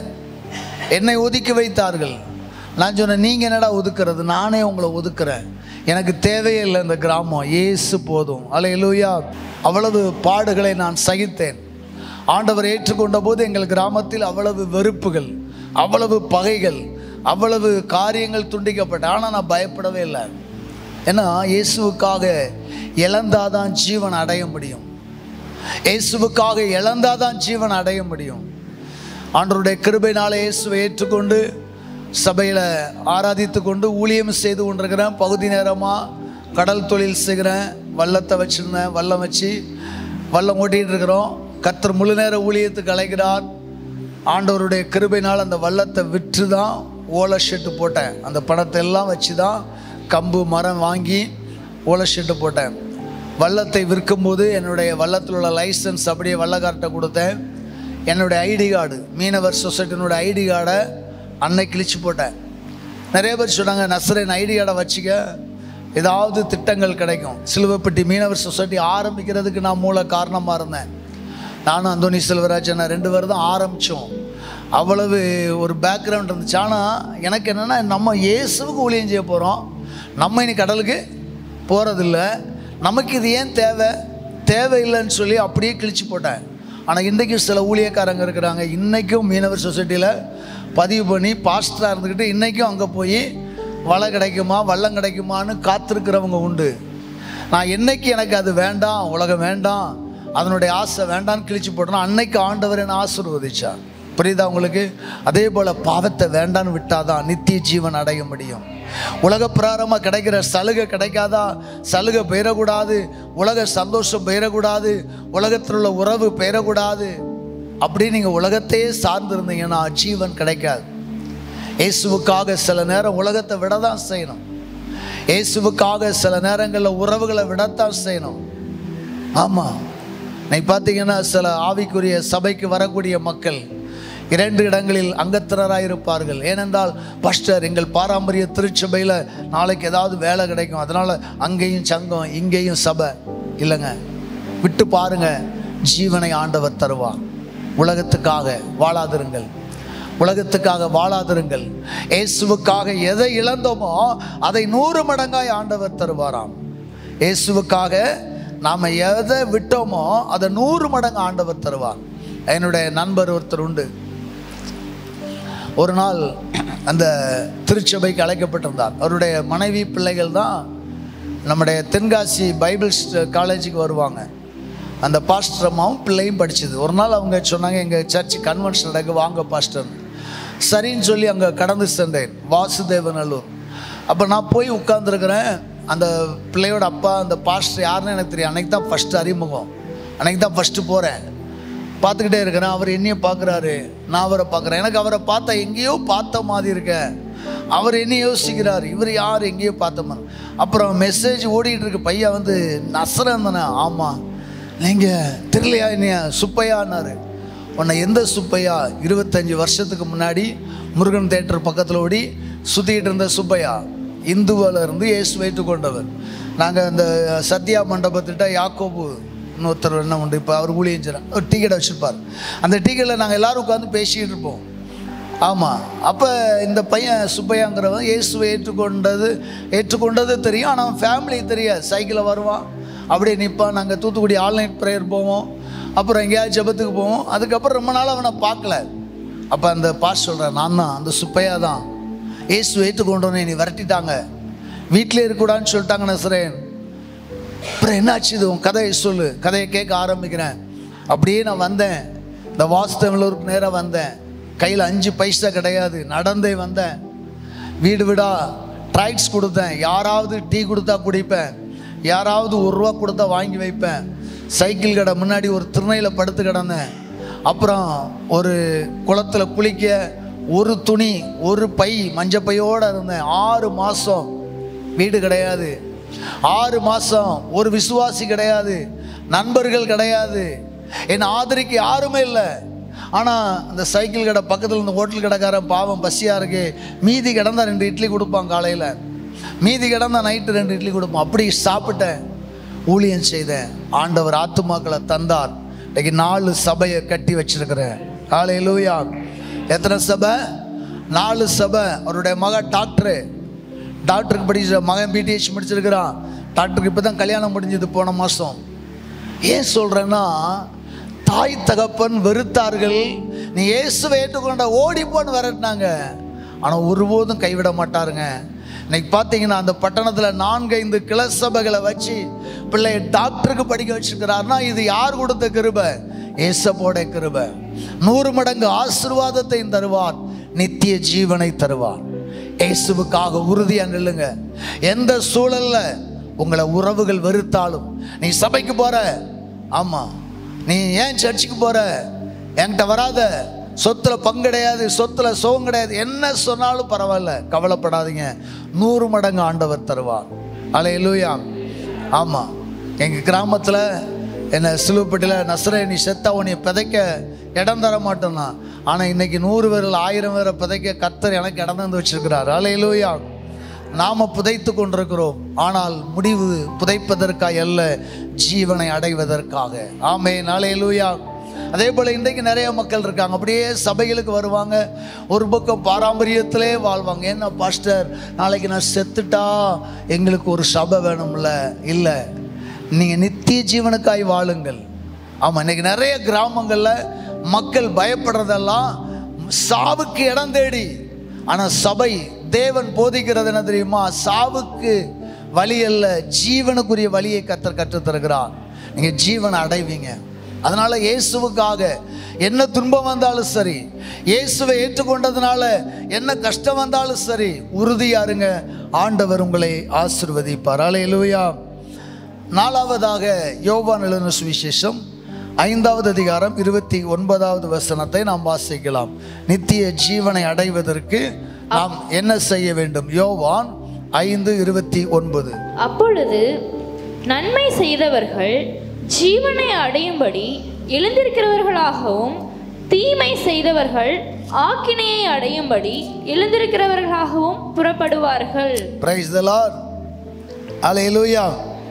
என்னை ஒதுக்கி வைத்தார்கள். நான் சொன்னேன், நீங்கள் என்னடா ஒதுக்குறது, நானே உங்களை ஒதுக்குறேன், எனக்கு தேவையே இல்லை இந்த கிராமம், இயேசு போதும். அல்லேலூயா. அவ்வளவு பாடுகளை நான் சகித்தேன். ஆண்டவர் ஏற்றுக்கொண்ட போது எங்கள் கிராமத்தில் அவ்வளவு வெறுப்புகள், அவ்வளவு பகைகள், அவ்வளவு காரியங்கள் துண்டிக்கப்பட்ட. ஆனால் நான் பயப்படவே இல்லை. ஏன்னா இயேசுவுக்காக இழந்தாதான் ஜீவன் அடைய முடியும். இயேசுவுக்காக இழந்தாதான் ஜீவன் அடைய முடியும். ஆண்டவருடைய கிருபையினாலே இயேசுவை ஏற்றுக்கொண்டு சபையில் ஆராதித்து கொண்டு ஊழியம் செய்து கொண்டிருக்கிறேன். பகுதி நேரமாக கடல் தொழில் செய்கிறேன். வல்லத்தை வச்சுருந்தேன், வல்லம் வச்சு வல்லம் ஓட்டிகிட்டு இருக்கிறோம். கர்த்தர் முழு நேர ஊழியத்துக்கு அழைக்கிறார். ஆண்டவருடைய கிருபையினால் அந்த வல்லத்தை விற்று தான் ஓலை ஷெட்டு போட்டேன். அந்த பணத்தை எல்லாம் வச்சு தான் கம்பு மரம் வாங்கி ஓலை ஷெட்டு போட்டேன். வல்லத்தை விற்கும்போது என்னுடைய வல்லத்தில் உள்ள லைசன்ஸ் அப்படியே வல்லக்கார்ட்ட கொடுத்தேன். என்னுடைய ஐடி கார்டு, மீனவர் சொசைட்டினுடைய ஐடி கார்டை அன்னை கிழிச்சு போட்டேன். நிறைய பேர் சொன்னாங்க, நஸ்ரேன் ஐடி கார்டை வச்சுக்க, ஏதாவது திட்டங்கள் கிடைக்கும். சிலுவைப்பட்டி மீனவர் சொசைட்டி ஆரம்பிக்கிறதுக்கு நான் மூல காரணமாக இருந்தேன். நானும் அந்தோனி செல்வராஜன் ரெண்டு பேர் தான் ஆரம்பித்தோம். அவ்வளவு ஒரு பேக்ரவுண்ட் இருந்துச்சு. ஆனால் எனக்கு என்னென்னா, நம்ம இயேசுவுக்கு ஊழியம் செய்ய போகிறோம், நம்ம இனி கடலுக்கு போகிறதில்ல, நமக்கு இது ஏன் தேவை தேவையில்லைன்னு சொல்லி அப்படியே கிழிச்சு போட்டேன். ஆனால் இன்றைக்கும் சில ஊழியக்காரங்க இருக்கிறாங்க, இன்றைக்கும் மீனவர் சொசைட்டியில் பதிவு பண்ணி பாஸ்டராக இருந்துக்கிட்டு இன்றைக்கும் அங்கே போய் வலை கிடைக்குமா வல்லம் கிடைக்குமான்னு காத்திருக்கிறவங்க உண்டு. நான் என்னைக்கு எனக்கு அது வேண்டாம், உலகம் வேண்டாம், அதனுடைய ஆசை வேண்டான்னு கிழிச்சு போட்டோன்னா அன்னைக்கு ஆண்டவர் என்னை ஆசீர்வதிச்சார். புரியுதா உங்களுக்கு? அதே போல் பாவத்தை வேண்டான்னு விட்டாதான் நித்திய ஜீவன் அடைய முடியும். உலக பிரகாரமாக கிடைக்கிற சலுகை கிடைக்காதா? சலுகை பெயரக்கூடாது, உலக சந்தோஷம் பெயரக்கூடாது, உலகத்தில் உள்ள உறவு பெயரக்கூடாது. அப்படி நீங்கள் உலகத்தையே சார்ந்திருந்தீங்கன்னா ஜீவன் கிடைக்காது. இயேசுவுக்காக சில நேரம் உலகத்தை விட தான் செய்யணும். இயேசுவுக்காக சில நேரங்களில் உறவுகளை விடத்தான் செய்யணும். ஆமாம், நீ பார்த்தீங்கன்னா சில ஆவிக்குரிய சபைக்கு வரக்கூடிய மக்கள் இரண்டு இடங்களில் அங்கத்தினராக இருப்பார்கள். ஏனென்றால் பாஸ்டர், எங்கள் பாரம்பரிய திருச்சபையில் நாளைக்கு ஏதாவது வேலை கிடைக்கும், அதனால் அங்கேயும் சங்கம் இங்கேயும் சபை இல்லைங்க. விட்டு பாருங்க, ஜீவனை ஆண்டவர் தருவார். உலகத்துக்காக வாழாதிருங்கள், உலகத்துக்காக வாழாதிருங்கள். இயேசுவுக்காக எதை இழந்தோமோ அதை நூறு மடங்காய் ஆண்டவர் தருவாராம். இயேசுவுக்காக நாம் எதை விட்டோமோ அதை நூறு மடங்கு ஆண்டவர் தருவார். என்னுடைய நண்பர் ஒருத்தர் உண்டு. ஒரு நாள் அந்த திருச்சபைக்கு அழைக்கப்பட்டிருந்தார். அவருடைய மனைவி பிள்ளைகள் தான் நம்முடைய தென்காசி பைபிள் காலேஜுக்கு வருவாங்க. அந்த பாஸ்டர் அம்மாவும் பிள்ளையும் படிச்சது. ஒரு நாள் அவங்க சொன்னாங்க, எங்கள் சர்ச் கன்வென்ஷன் நடக்க வாங்க பாஸ்டர். சரின்னு சொல்லி அங்கே கடந்து சென்றேன், வாசுதேவநல்லூர். அப்போ நான் போய் உட்காந்துருக்கிறேன். அந்த பிள்ளையோட அப்பா அந்த பாஸ்டர் யாருன்னு எனக்கு தெரியும். அன்றைக்கி தான் ஃபஸ்ட்டு அறிமுகம், அன்றைக்கி தான் ஃபஸ்ட்டு போகிறேன். பார்த்துக்கிட்டே இருக்கிறேன். அவர் என்னையும் பார்க்குறாரு, நான் அவரை பார்க்குறேன். எனக்கு அவரை பார்த்தா எங்கேயோ பார்த்த மாதிரி இருக்கேன். அவர் என்ன யோசிக்கிறார், இவர் யார் எங்கேயோ பார்த்த மாதிரி. அப்புறம் மெசேஜ் ஓடிட்டு இருக்கு. பையன் வந்து நசரன் தானே? ஆமாம். நீங்கள் தெரியலையா என்னையா சுப்பையான்னாரு. உன்னை எந்த சுப்பையா? இருபத்தஞ்சி வருஷத்துக்கு முன்னாடி முருகன் தேட்டர் பக்கத்தில் ஓடி சுற்றிக்கிட்டு இருந்த சுப்பையா, இந்துவில் இருந்து இயேசு வைத்து கொண்டவர். நாங்கள் அந்த சத்யா மண்டபத்திட்ட யாக்கோபு இன்னொருத்தர் என்ன உண்டு, இப்போ அவர் ஊழியஞ்சிறார், ஒரு டிக்கெட்டை வச்சுருப்பார். அந்த டிக்கெட்டில் நாங்கள் எல்லோரும் உட்காந்து பேசிக்கிட்டு இருப்போம். ஆமாம். அப்போ இந்த பையன் சுப்பையாங்கிறவன் இயேசுவை ஏற்றுக்கொண்டது ஏற்றுக்கொண்டது தெரியும், ஆனால் ஃபேமிலி தெரியாது. சைக்கிளில் வருவான், அப்படியே நிற்பான். நாங்கள் தூத்துக்குடி ஆன்லைன் ப்ரேயர் போவோம், அப்புறம் எங்கேயாவது ஜெபத்துக்கு போவோம். அதுக்கப்புறம் ரொம்ப நாள் அவனை பார்க்கல. அப்போ அந்த பாஸ் சொல்கிறேன், நான் தான் அந்த சுப்பையா தான். இயேசு ஏற்றுக்கொண்டோன்னே நீ விரட்டிட்டாங்க, வீட்டிலே இருக்கக்கூடாதுன்னு சொல்லிட்டாங்க நசரேன். அப்புறம் என்னாச்சு, இது உன் கதையை சொல்லு. கதையை கேட்க ஆரம்பிக்கிறேன். அப்படியே நான் வந்தேன், இந்த வாசுதேவநல்லூருக்கு நேராக வந்தேன். கையில் அஞ்சு பைசா கிடையாது, நடந்தே வந்தேன். வீடு வீடா ட்ரைட்ஸ் கொடுத்தேன். யாராவது டீ கொடுத்தா குடிப்பேன், யாராவது ஒரு ரூபா கொடுத்தா வாங்கி வைப்பேன். சைக்கிள் கடை முன்னாடி ஒரு திருநையில் படுத்து கிடந்தேன். அப்புறம் ஒரு குளத்தில் குளிக்க ஒரு துணி ஒரு பை மஞ்சப்பையோடு இருந்தேன். ஆறு மாதம் வீடு கிடையாது, ஆறு மாதம் ஒரு விசுவாசி கிடையாது, நண்பர்கள் கிடையாது, என் ஆதரிக்கு யாருமே இல்லை. ஆனால் அந்த சைக்கிள் கடை பக்கத்தில் இருந்த ஹோட்டல் கடைக்காரன் பாவம் பசியாக இருக்கு, மீதி கிடந்தா ரெண்டு இட்லி கொடுப்பான் காலையில், மீதி கிடந்தா நைட்டு ரெண்டு இட்லி கொடுப்பான். அப்படி சாப்பிட்டேன், ஊழியம் செய்தேன். ஆண்டவர் ஆத்துமாக்களை தந்தார். இன்னைக்கு நாலு சபையை கட்டி வச்சிருக்கிறேன். ஹல்லேலூயா. எத்தனை சபை? நாலு சபை. அவருடைய மகன் டாக்டரு, டாக்டருக்கு படிச்ச மகன் பிடிஹெச் முடிச்சிருக்கிறான். டாக்டருக்கு இப்போ தான் கல்யாணம் முடிஞ்சது போன மாதம். ஏன் சொல்கிறேன்னா, தாய் தகப்பன் வெறுத்தார்கள், நீ இயேசுவை ஏற்றுக்கொண்ட ஓடிப்போன்னு விரட்டினாங்க, ஆனால் ஒருபோதும் கைவிட மாட்டாருங்க. இன்னைக்கு பார்த்தீங்கன்னா அந்த பட்டணத்தில் நான்கு ஐந்து கிளை சபைகளை வச்சு பிள்ளைய டாக்டருக்கு படிக்க வச்சிருக்கிறாருன்னா இது யார் கொடுத்த கிருபை? ஏசப்போட கிருபை. நூறு மடங்கு ஆசீர்வாதத்தையும் தருவார், நித்திய ஜீவனை தருவார். இயேசுவுக்காக உறுதியா நில்லுங்க. எந்த சூழல்ல உங்களை உறவுகள் வெறுத்தாலும், நீ சபைக்கு போற, ஆமா நீ ஏன் சர்ச்சுக்கு போற, என்கிட்ட வராத, சொத்துல பங்கு கிடையாது, சொத்துல சோகம் கிடையாது, என்ன சொன்னாலும் பரவாயில்ல, கவலைப்படாதீங்க, நூறு மடங்கு ஆண்டவர் தருவார். அல்லேலூயா. ஆமாம். எங்கள் கிராமத்தில் என்னை சிலுவைப்பட்டியில் நசரேன் நீ செத்தா உன்னை பிதைக்க இடம் தர மாட்டோம்னா, ஆனால் இன்னைக்கு நூறு பேரில் ஆயிரம் பேரை பிதைக்க கர்த்தர் எனக்கு இடம் தந்து வச்சிருக்கிறார். அல்லேலூயா. நாம் புதைத்து கொண்டிருக்கிறோம், ஆனால் முடிவு புதைப்பதற்காக அல்ல, ஜீவனை அடைவதற்காக. ஆமென். அல்லேலூயா. அதே போல் இன்றைக்கு நிறைய மக்கள் இருக்காங்க, அப்படியே சபைகளுக்கு வருவாங்க, ஒரு பக்கம் பாரம்பரியத்திலே வாழ்வாங்க. என்ன பாஸ்டர், நாளைக்கு நான் செத்துட்டா எங்களுக்கு ஒரு சபை வேணும்ல? இல்லை, நீங்கள் நித்திய ஜீவனுக்காய் வாழுங்கள். ஆமாம். இன்றைக்கி நிறைய கிராமங்களில் மக்கள் பயப்படுறதெல்லாம் சாவுக்கு இடம் தேடி. ஆனால் சபை தேவன் போதிக்கிறது என்ன தெரியுமா? சாவுக்கு வழி அல்ல, ஜீவனுக்குரிய வழியை கர்த்தர் கற்றுத்தருகிறார். நீங்கள் ஜீவனை அடைவீங்க. அதனால இயேசுவுக்காக என்ன துன்பம் வந்தாலும் சரி, இயேசுவை ஏற்றுக்கொண்டதுனால என்ன கஷ்டம் வந்தாலும் சரி, உறுதியா இருங்க, ஆண்டவர் உங்களை ஆசீர்வதிப்பார். அல்லேலூயா. நாலாவதாக யோவான் எழுதின சுவிசேஷம் ஐந்தாவது அதிகாரம் இருபத்தி ஒன்பதாவது வசனத்தை நாம் வாசிக்கலாம். நித்திய ஜீவனை அடைவதற்கு நாம் என்ன செய்ய வேண்டும்? யோவான் ஐந்து இருபத்தி ஒன்பது. அப்பொழுது நன்மை செய்தவர்கள் ஜீவனை அடையும்படி எழுந்திருக்கிறவர்களாகவும், தீமை செய்தவர்கள் ஆக்கினையை அடையும்படி எழுந்திருக்கிறவர்களாகவும் புறப்படுவார்கள். Praise the Lord. Hallelujah.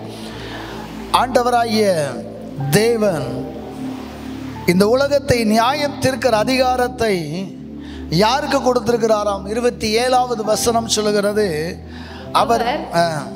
ஆண்டவராகிய தேவன் இந்த உலகத்தை நியாயம் தீர்க்கிற அதிகாரத்தை யாருக்கு கொடுத்திருக்கிறாராம்? இருபத்தி ஏழாவது வசனம் சொல்லுகிறது, அவர்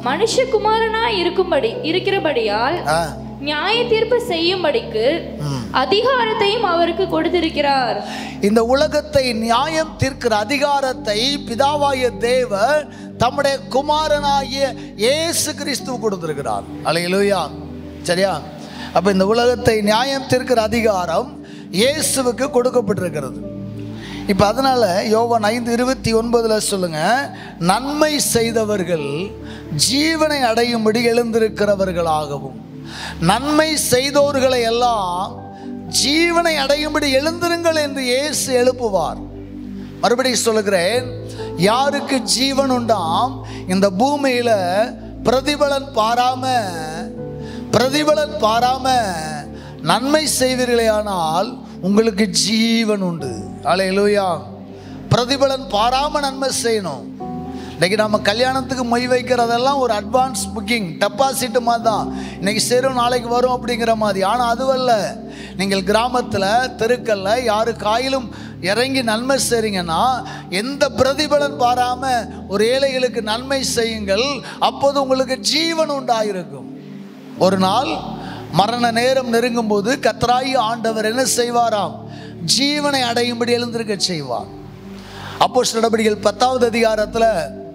மனுஷகுமாரனாய் இருக்கும்படி இருக்கிறபடியால் நியாய தீர்ப்பு செய்யும்படிக்கு அதிகாரத்தையும் அவருக்கு கொடுத்திருக்கிறார். இந்த உலகத்தை நியாயம் தீர்க்கிற அதிகாரத்தை பிதாவாகிய தேவன் தம்முடைய குமாரனாகிய இயேசு கிறிஸ்து கொடுத்திருக்கிறார். அல்லேலூயா. சரியா? அப்ப இந்த உலகத்தை நியாயம் தீர்க்கிற அதிகாரம் இயேசுவுக்கு கொடுக்கப்பட்டிருக்கிறது. இப்ப அதனால யோவான் ஐந்து இருபத்தி ஒன்பதுல சொல்லுங்க, நன்மை செய்தவர்கள் ஜீவனை அடையும்படி எழுந்திருக்கிறவர்களாகவும், நன்மை செய்தோர்களை எல்லாம் ஜீவனை அடையும்படி எழுந்திருங்கள் என்று இயேசு எழுப்புவார். மறுபடியும் சொல்லுகிறேன், யாருக்கு ஜீவன் உண்டாம், இந்த பூமியில பிரதிபலன் பாராம பிரதிபலன் பாராம நன்மை செய்வீர்களே ஆனால் உங்களுக்கு ஜீவன் உண்டு. அல்லேலூயா. பிரதிபலன் பாராம நன்மை செய்யணும். இன்னைக்கு நம்ம கல்யாணத்துக்கு மொய் வைக்கிறதெல்லாம் ஒரு அட்வான்ஸ் புக்கிங், டெபாசிட் மாதிரி தான். இன்னைக்கு சேரும் நாளைக்கு வரும் அப்படிங்கிற மாதிரி. ஆனால் அதுவல்ல. நீங்கள் கிராமத்தில் தெருக்கல்ல யாரு காயிலும் இறங்கி நன்மை செய்றீங்கன்னா எந்த பிரதிபலன் பாராம ஒரு ஏழைகளுக்கு நன்மை செய்யுங்கள். அப்போது உங்களுக்கு ஜீவன் உண்டாயிருக்கும். ஒரு நாள் மரண நேரம் நெருங்கும் போது கர்த்தராகிய ஆண்டவர் என்ன செய்வாராம்? ஜீவனை அடையும்படி எழுந்திருக்க செய்வார். அப்போஸ்தலர் நடபடிகள் பத்தாவது அதிகாரத்தில்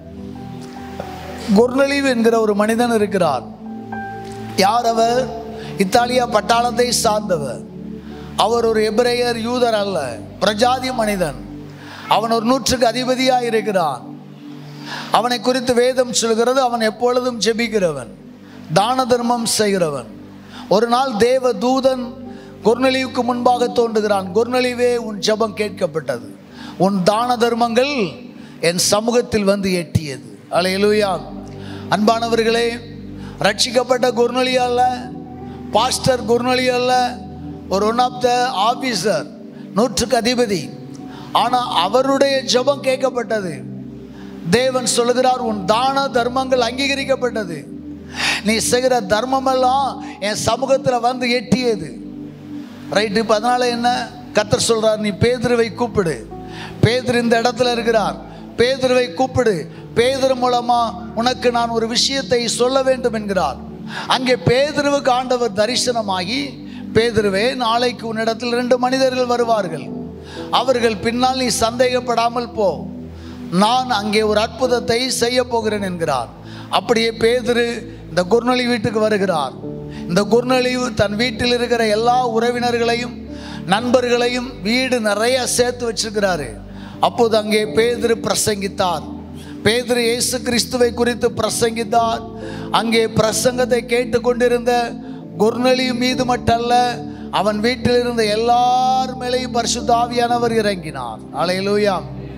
கொர்நேலியு என்கிற ஒரு மனிதன் இருக்கிறார். யார் அவர்? இத்தாலியா பட்டாளத்தை சார்ந்தவர். அவர் ஒரு எபிரேயர், யூதர் அல்ல, பிரஜாதி மனிதன். அவன் ஒரு நூற்றுக்கு அதிபதியாக இருக்கிறான். அவனை குறித்து வேதம் சொல்கிறது, அவன் எப்பொழுதும் ஜெபிக்கிறவன், தான தர்மம் செய்கிறவன். ஒரு நாள் தேவ தூதன் கொர்நேலியுவுக்கு முன்பாக தோன்றுகிறான். கொர்நேலியுவே, உன் ஜெபம் கேட்கப்பட்டது, உன் தான தர்மங்கள் என் சமூகத்தில் வந்து எட்டியது. அல்லேலூயா. அன்பானவர்களே, ரட்சிக்கப்பட்ட கொர்நேலியு அல்ல, பாஸ்டர் கொர்நேலியு அல்ல, ஒரு ஒன் ஆஃப் த ஆபீசர், நூற்றுக்கு அதிபதி. ஆனால் அவருடைய ஜெபம் கேட்கப்பட்டது. தேவன் சொல்லுகிறார், உன் தான தர்மங்கள் அங்கீகரிக்கப்பட்டது, நீ செய்கிற தர்மமெல்லாம் என் சமூகத்தில் வந்து எட்டியது. ரைட்டு. இப்போ அதனால என்ன கர்த்தர் சொல்றார், நீ பேதுருவை கூப்பிடு. பேதுரு இந்த இடத்துல இருக்கிறார். பேதுருவை கூப்பிடு, பேதுரு மூலமா உனக்கு நான் ஒரு விஷயத்தை சொல்ல வேண்டும் என்கிறார். அங்கே பேதுருவுக்கு ஆண்டவர் தரிசனமாகி, பேதுருவே, நாளைக்கு உன்னிடத்தில் ரெண்டு மனிதர்கள் வருவார்கள், அவர்கள் பின்னால் நீ சந்தேகப்படாமல் போ, நான் அங்கே ஒரு அற்புதத்தை செய்ய போகிறேன் என்கிறார். அப்படியே பேதுரு இந்த கொர்நேலியு வீட்டுக்கு வருகிறார். இந்த கொர்நேலியு தன் வீட்டில் இருக்கிற எல்லா உறவினர்களையும் நண்பர்களையும் வீடு நிறைய சேர்த்து வச்சிருக்கிறாரு. அப்போது அங்கே பேதுரு பிரசங்கித்தார். பேதுரு இயேசு கிறிஸ்துவை குறித்து பிரசங்கித்தார். அங்கே பிரசங்கத்தை கேட்டுக்கொண்டிருந்த கொர்நேலியு மீது மட்டுமல்ல, அவன் வீட்டில் இருந்த எல்லார் மேலேயும் பரிசுத்த ஆவியானவர் இறங்கினார். அல்லேலூயா.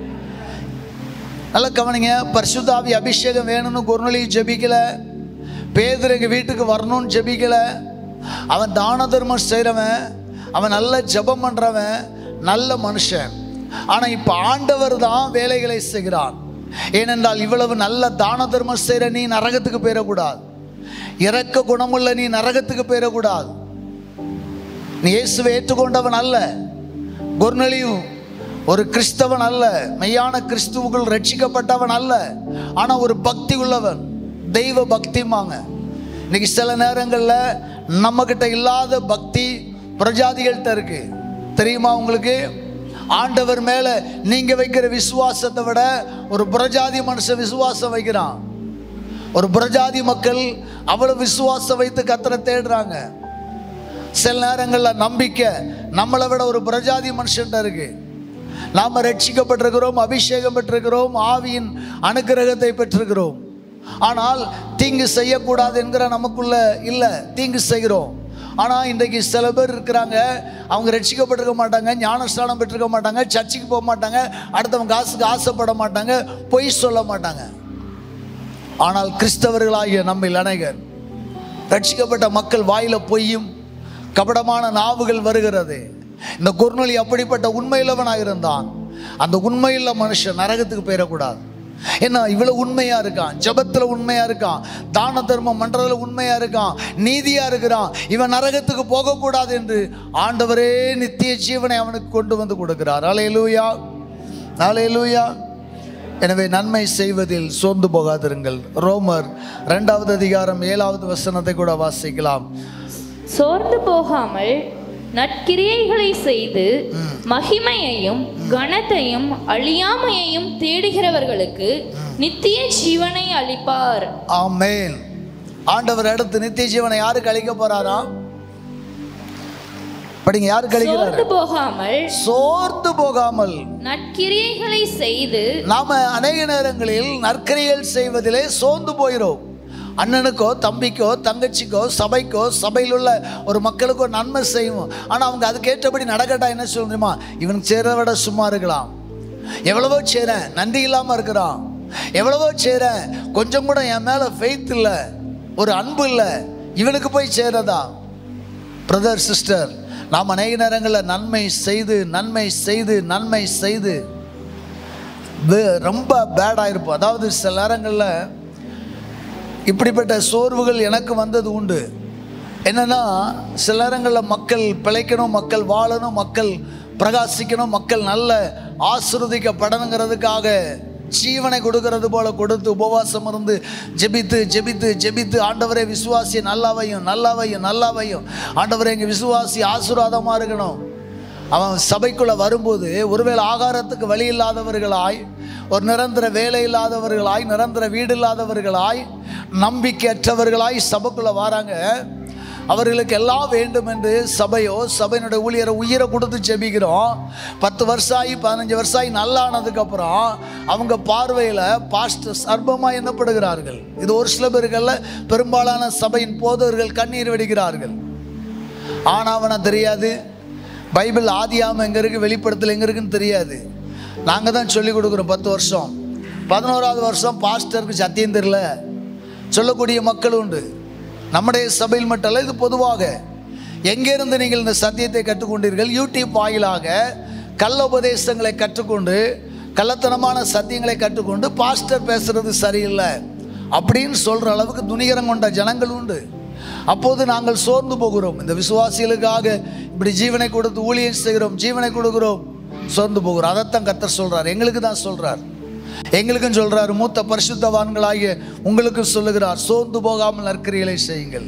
நல்லா கவனிங்க. பரிசுத்த ஆவி அபிஷேகம் வேணும்னு கொர்நேலியு ஜெபிக்கல, பேதுரு எங்கள் வீட்டுக்கு வரணும்னு ஜெபிக்கல. அவன் தான தர்மம் செய்கிறவன், அவன் நல்ல ஜெபம் பண்ணுறவன், நல்ல மனுஷன். ஆனால் இப்போ ஆண்டவர் தான் வேலைகளை செய்கிறான். ஏனென்றால் இவ்வளவு நல்ல தான தர்மம் செய்கிற நீ நரகத்துக்கு போயிடக்கூடாது. இரக்க குணமுள்ள நீ நரகத்துக்கு போயிடக்கூடாது. நீ இயேசுவை ஏற்றுக்கொண்டவன் அல்ல. கொர்நேலியு ஒரு கிறிஸ்தவன் அல்ல, மெய்யான கிறிஸ்துவுக்குள் ரட்சிக்கப்பட்டவன் அல்ல. ஆனால் ஒரு பக்தி உள்ளவன், தெய்வ பக்திமாங்க. இன்னைக்கு சில நேரங்களில் நம்மக்கிட்ட இல்லாத பக்தி பிரஜாதிகள்கிட்ட இருக்கு. தெரியுமா உங்களுக்கு? ஆண்டவர் மேலே நீங்கள் வைக்கிற விசுவாசத்தை விட ஒரு புறஜாதி மனுஷன் விசுவாசம் வைக்கிறான். ஒரு புறஜாதி மக்கள் அவ்வளவு விசுவாசம் வைத்து கர்த்தரை தேடுறாங்க. சில நேரங்களில் நம்பிக்கை நம்மளை விட ஒரு புறஜாதி மனுஷன்ட்ட இருக்கு. நாம் ரட்சிக்கப்பட்டிருக்கிறோம், அபிஷேகம் பெற்றிருக்கிறோம், ஆவியின் அனுக்கிரகத்தை பெற்றிருக்கிறோம். ஆனால் தீங்கு செய்யக்கூடாது என்கிற நமக்குள்ள இல்லை, தீங்கு செய்கிறோம். ஆனால் இன்றைக்கு சில பேர் இருக்கிறாங்க, அவங்க ரட்சிக்கப்பட்டிருக்க மாட்டாங்க, ஞானஸ்நானம் பெற்றிருக்க மாட்டாங்க, சர்ச்சுக்கு போக மாட்டாங்க, அடுத்தவங்க காசுக்கு ஆசைப்பட மாட்டாங்க, பொய் சொல்ல மாட்டாங்க. ஆனால் கிறிஸ்தவர்களாகிய நம்மில் அநேகர், ரட்சிக்கப்பட்ட மக்கள் வாயில பொய்யும் கபடமான நாவுகள் வருகிறது. இந்த கொர்நேலியு அப்படிப்பட்ட உண்மையுள்ளவனாக இருந்தான். அந்த உண்மையுள்ள மனுஷன் நரகத்துக்கு போயிடக்கூடாது. ஏன்னா இவ்வளவு உண்மையா இருக்கான், ஜபத்துல உண்மையா இருக்கான், தான தர்மம் பண்றதுல உண்மையா இருக்கான், நீதியா இருக்கிறான், இவன் நரகத்துக்கு போகக்கூடாது என்று ஆண்டவரே நித்திய ஜீவனை அவனுக்கு கொண்டு வந்து கொடுக்கிறார். அல்லேலூயா, அல்லேலூயா. எனவே நன்மை செய்வதில் சோர்ந்து போகாதிருங்கள். ரோமர் இரண்டாவது அதிகாரம் ஏழாவது வசனத்தை கூட வாசிக்கலாம். சோர்ந்து போகாமல் நற்கிரியைகளை செய்து மகிமையையும் கனத்தையும் அழியாமையையும் தேடுகிறவர்களுக்கு நித்திய ஜீவனை அளிப்பார். ஆமென். ஆண்டவர் அடுத்து நித்திய ஜீவனை யாருக்கு அளிக்க போறாரா? படிங்க. யாருக்கு அளிக்கிறார்? சோர்ந்து போகாமல் சோர்ந்து போகாமல் நற்கிரியைகளை செய்து. நாம அநேக நேரங்களில் நற்கிரியைகள் செய்வதிலே சோர்ந்து போகிறோம். அண்ணனுக்கோ தம்பிக்கோ தங்கச்சிக்கோ சபைக்கோ சபையில் உள்ள ஒரு மக்களுக்கோ நன்மை செய்வோம். ஆனால் அவங்க அதுக்கேற்றபடி நடக்கட்டா என்ன சொல்லுமா, இவனுக்கு சேர விட சும்மா இருக்கலாம், எவ்வளவோ சேரேன் நன்றி இல்லாமல் இருக்கிறான், எவ்வளவோ சேரேன் கொஞ்சம் கூட என் மேலே ஃபெய்த் இல்லை, ஒரு அன்பு இல்லை, இவனுக்கு போய் சேரதா? பிரதர் சிஸ்டர், நாம் அநேக நேரங்களில் நன்மை செய்து நன்மை செய்து நன்மை செய்து ரொம்ப பேடாக இருப்போம். அதாவது சில நேரங்களில் இப்படிப்பட்ட சோர்வுகள் எனக்கு வந்தது உண்டு. என்னென்னா சில நேரங்களில் மக்கள் பிழைக்கணும், மக்கள் வாழணும், மக்கள் பிரகாசிக்கணும், மக்கள் நல்ல ஆசீர்வதிக்கப்படணுங்கிறதுக்காக ஜீவனை கொடுக்கறது போல கொடுத்து உபவாசம் இருந்து ஜெபித்து ஜெபித்து ஜெபித்து ஆண்டவரே விசுவாசி நல்லாவையும் நல்லாவையும் நல்லாவையும் ஆண்டவரே எங்கள் விசுவாசி ஆசீர்வாதமாக இருக்கணும். அவன் சபைக்குள்ளே வரும்போது ஒருவேளை ஆகாரத்துக்கு வழி இல்லாதவர்களாய், ஒரு நிரந்தர வேலை இல்லாதவர்களாய், நிரந்தர வீடு இல்லாதவர்களாய், நம்பிக்கையற்றவர்களாய் சபைக்குள்ளே வராங்க. அவர்களுக்கு எல்லாம் வேண்டும் என்று சபையோ சபையினுடைய ஊழியரை உயிரை கொடுத்து ஜெபிக்கிறோம். பத்து வருஷம் ஆகி பதினஞ்சு வருஷம் ஆகி நல்லானதுக்கப்புறம் அவங்க பார்வையில் பாஸ்டர் சர்பமாக எண்ணப்படுகிறார்கள். இது ஒரு சில பேர்களில் பெரும்பாலான சபையின் போதவர்கள் கண்ணீர் வெடிக்கிறார்கள். ஆனாவன தெரியாது, பைபிள் ஆதியாமம் எங்கே இருக்குது, வெளிப்படுத்தல் எங்கே இருக்குன்னு தெரியாது. நாங்கள் தான் சொல்லிக் கொடுக்குறோம். பத்து வருஷம் பதினோராவது வருஷம் பாஸ்டருக்கு சத்தியம் தெரியல சொல்லக்கூடிய மக்கள் உண்டு. நம்முடைய சபையில் மட்டும் அல்ல, இது பொதுவாக. எங்கேருந்து நீங்கள் இந்த சத்தியத்தை கற்றுக்கொண்டீர்கள்? யூடியூப் வாயிலாக கள்ள உபதேசங்களை கற்றுக்கொண்டு கள்ளத்தனமான சத்தியங்களை கற்றுக்கொண்டு பாஸ்டர் பேசுகிறது சரியில்லை அப்படின்னு சொல்கிற அளவுக்கு துணிகரம் கொண்ட ஜனங்கள் உண்டு. அப்போது நாங்கள் சோர்ந்து போகிறோம். இந்த விசுவாசிகளுக்காக இப்படி ஜீவனை கொடுத்து ஊழியம் செய்கிறோம், ஜீவனை கொடுக்குறோம், சோர்ந்து போகிறோம். அதைத்தான் கர்த்தர் சொல்கிறார், எங்களுக்கு தான் சொல்கிறார், எங்களுக்கும் சொல்கிறார். மூத்த பரிசுத்தவான்களாகிய உங்களுக்கும் சொல்லுகிறார், சோர்ந்து போகாமல் நற்கிரியைகளை செய்யுங்கள்.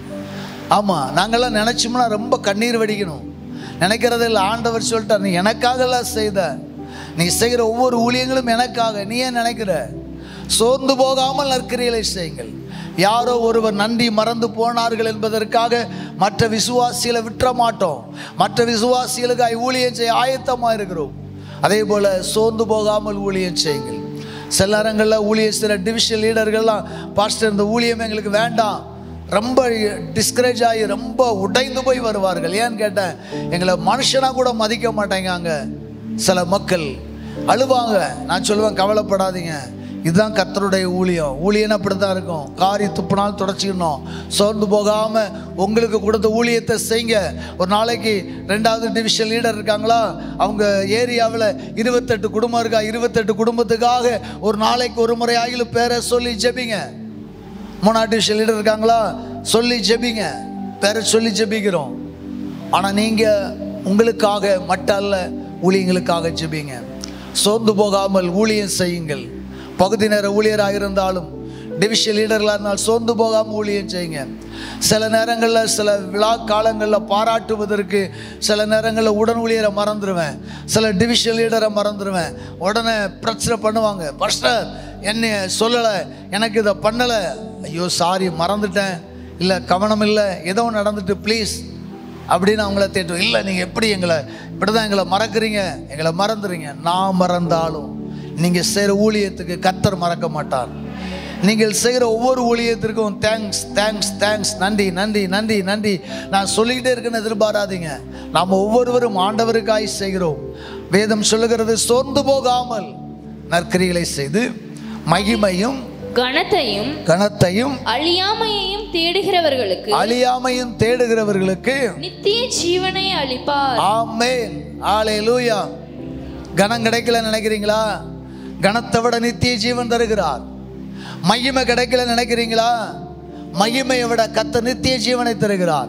ஆமாம், நாங்கள்லாம் நினச்சோம்னா ரொம்ப கண்ணீர் வடிக்கணும். நினைக்கிறதில்ல. ஆண்டவர் சொல்லிட்டார், நீ எனக்காகலாம் செய்த, நீ செய்கிற ஒவ்வொரு ஊழியங்களும் எனக்காக, நீ ஏன் நினைக்கிற? சோர்ந்து போகாமல் நற்கிரியைகளை செய்யுங்கள். யாரோ ஒருவர் நன்றி மறந்து போனார்கள் என்பதற்காக மற்ற விசுவாசிகளை விட்டுற மாட்டோம். மற்ற விசுவாசிகளுக்காக ஊழியம் செய்ய ஆயத்தமாக இருக்கிறோம். அதே போல் சோர்ந்து போகாமல் ஊழியம் செய்யுங்கள். சில நேரங்களில் ஊழியர் சில டிவிஷன் லீடர்கள்லாம், பாஸ்டர் இந்த ஊழியம் எங்களுக்கு வேண்டாம், ரொம்ப டிஸ்கரேஜ் ஆகி ரொம்ப உடைந்து போய் வருவார்கள். ஏன்னு கேட்டேன், எங்களை மனுஷனாக கூட மதிக்க மாட்டேங்காங்க. சில மக்கள் அழுவாங்க. நான் சொல்லுவேன், கவலைப்படாதீங்க, இதுதான் கர்த்தருடைய ஊழியம். ஊழியன்னு அப்படி தான் இருக்கும். காரி துப்புனால் தொடச்சிக்கணும். சோர்ந்து போகாமல் உங்களுக்கு கொடுத்த ஊழியத்தை செய்யுங்க. ஒரு நாளைக்கு ரெண்டாவது டிவிஷன் லீடர் இருக்காங்களா, அவங்க ஏரியாவில் இருபத்தெட்டு குடும்பம் இருக்கா, இருபத்தெட்டு குடும்பத்துக்காக ஒரு நாளைக்கு ஒரு முறை ஆகிலும் பேரை சொல்லி ஜெபிங்க. மூணாவது டிவிஷன் லீடர் இருக்காங்களா, சொல்லி ஜெபிங்க, பேரை சொல்லி ஜெபிக்கிறோம். ஆனால் நீங்கள் உங்களுக்காக மட்டும் அல்ல, ஊழியங்களுக்காக ஜெபிங்க. சோர்ந்து போகாமல் ஊழியம் செய்யுங்கள். பகுதி நேர ஊழியராக இருந்தாலும் டிவிஷன் லீடர்களாக இருந்தாலும் சோர்ந்து போகாமல் ஊழியம் செய்யுங்க. சில நேரங்களில் சில விழா காலங்களில் பாராட்டுவதற்கு சில நேரங்களில் உடன் ஊழியரை மறந்துடுவேன், சில டிவிஷன் லீடரை மறந்துடுவேன். உடனே பிரச்சனை பண்ணுவாங்க, பாஸ்டர் என்னை சொல்லலை, எனக்கு இதை பண்ணலை, ஐயோ சாரி மறந்துட்டேன், இல்லை கவனம் இல்லை, ஏதோ நடந்துட்டு ப்ளீஸ் அப்படின்னு அவங்கள தேட்டும். இல்லை நீங்கள் எப்படி எங்களை இப்படி தான் எங்களை மறக்கிறீங்க, எங்களை மறந்துடுறீங்க. நான் மறந்தாலும் நீங்கள் செய்கிற ஊழியத்துக்கு கர்த்தர் மறக்க மாட்டார். நீங்கள் செய்கிற ஒவ்வொரு ஊழியத்திற்கும் தேங்க்ஸ் தேங்க்ஸ் தேங்க்ஸ் நன்றி நன்றி நன்றி நன்றி நான் சொல்லிக்கிட்டே இருக்குன்னு எதிர்பாராதீங்க. நாம் ஒவ்வொருவரும் ஆண்டவருக்காய் செய்கிறோம். வேதம் சொல்லுகிறது, சோர்ந்து போகாமல் நற்கிரியைகளை செய்து மகிமையும் கனத்தையும் கனத்தையும் அழியாமையையும் தேடுகிறவர்களுக்கு அழியாமையும் தேடுகிறவர்களுக்கு நித்திய ஜீவனை அளிப்பார். ஆமென், ஹல்லேலூயா. கனம் கிடைக்கல நினைக்கிறீங்களா? கனத்தை விட நித்திய ஜீவன் தருகிறார். மகிமை கிடைக்கல நினைக்கிறீங்களா? மகிமையை விட கர்த்தர் நித்திய ஜீவனை தருகிறார்.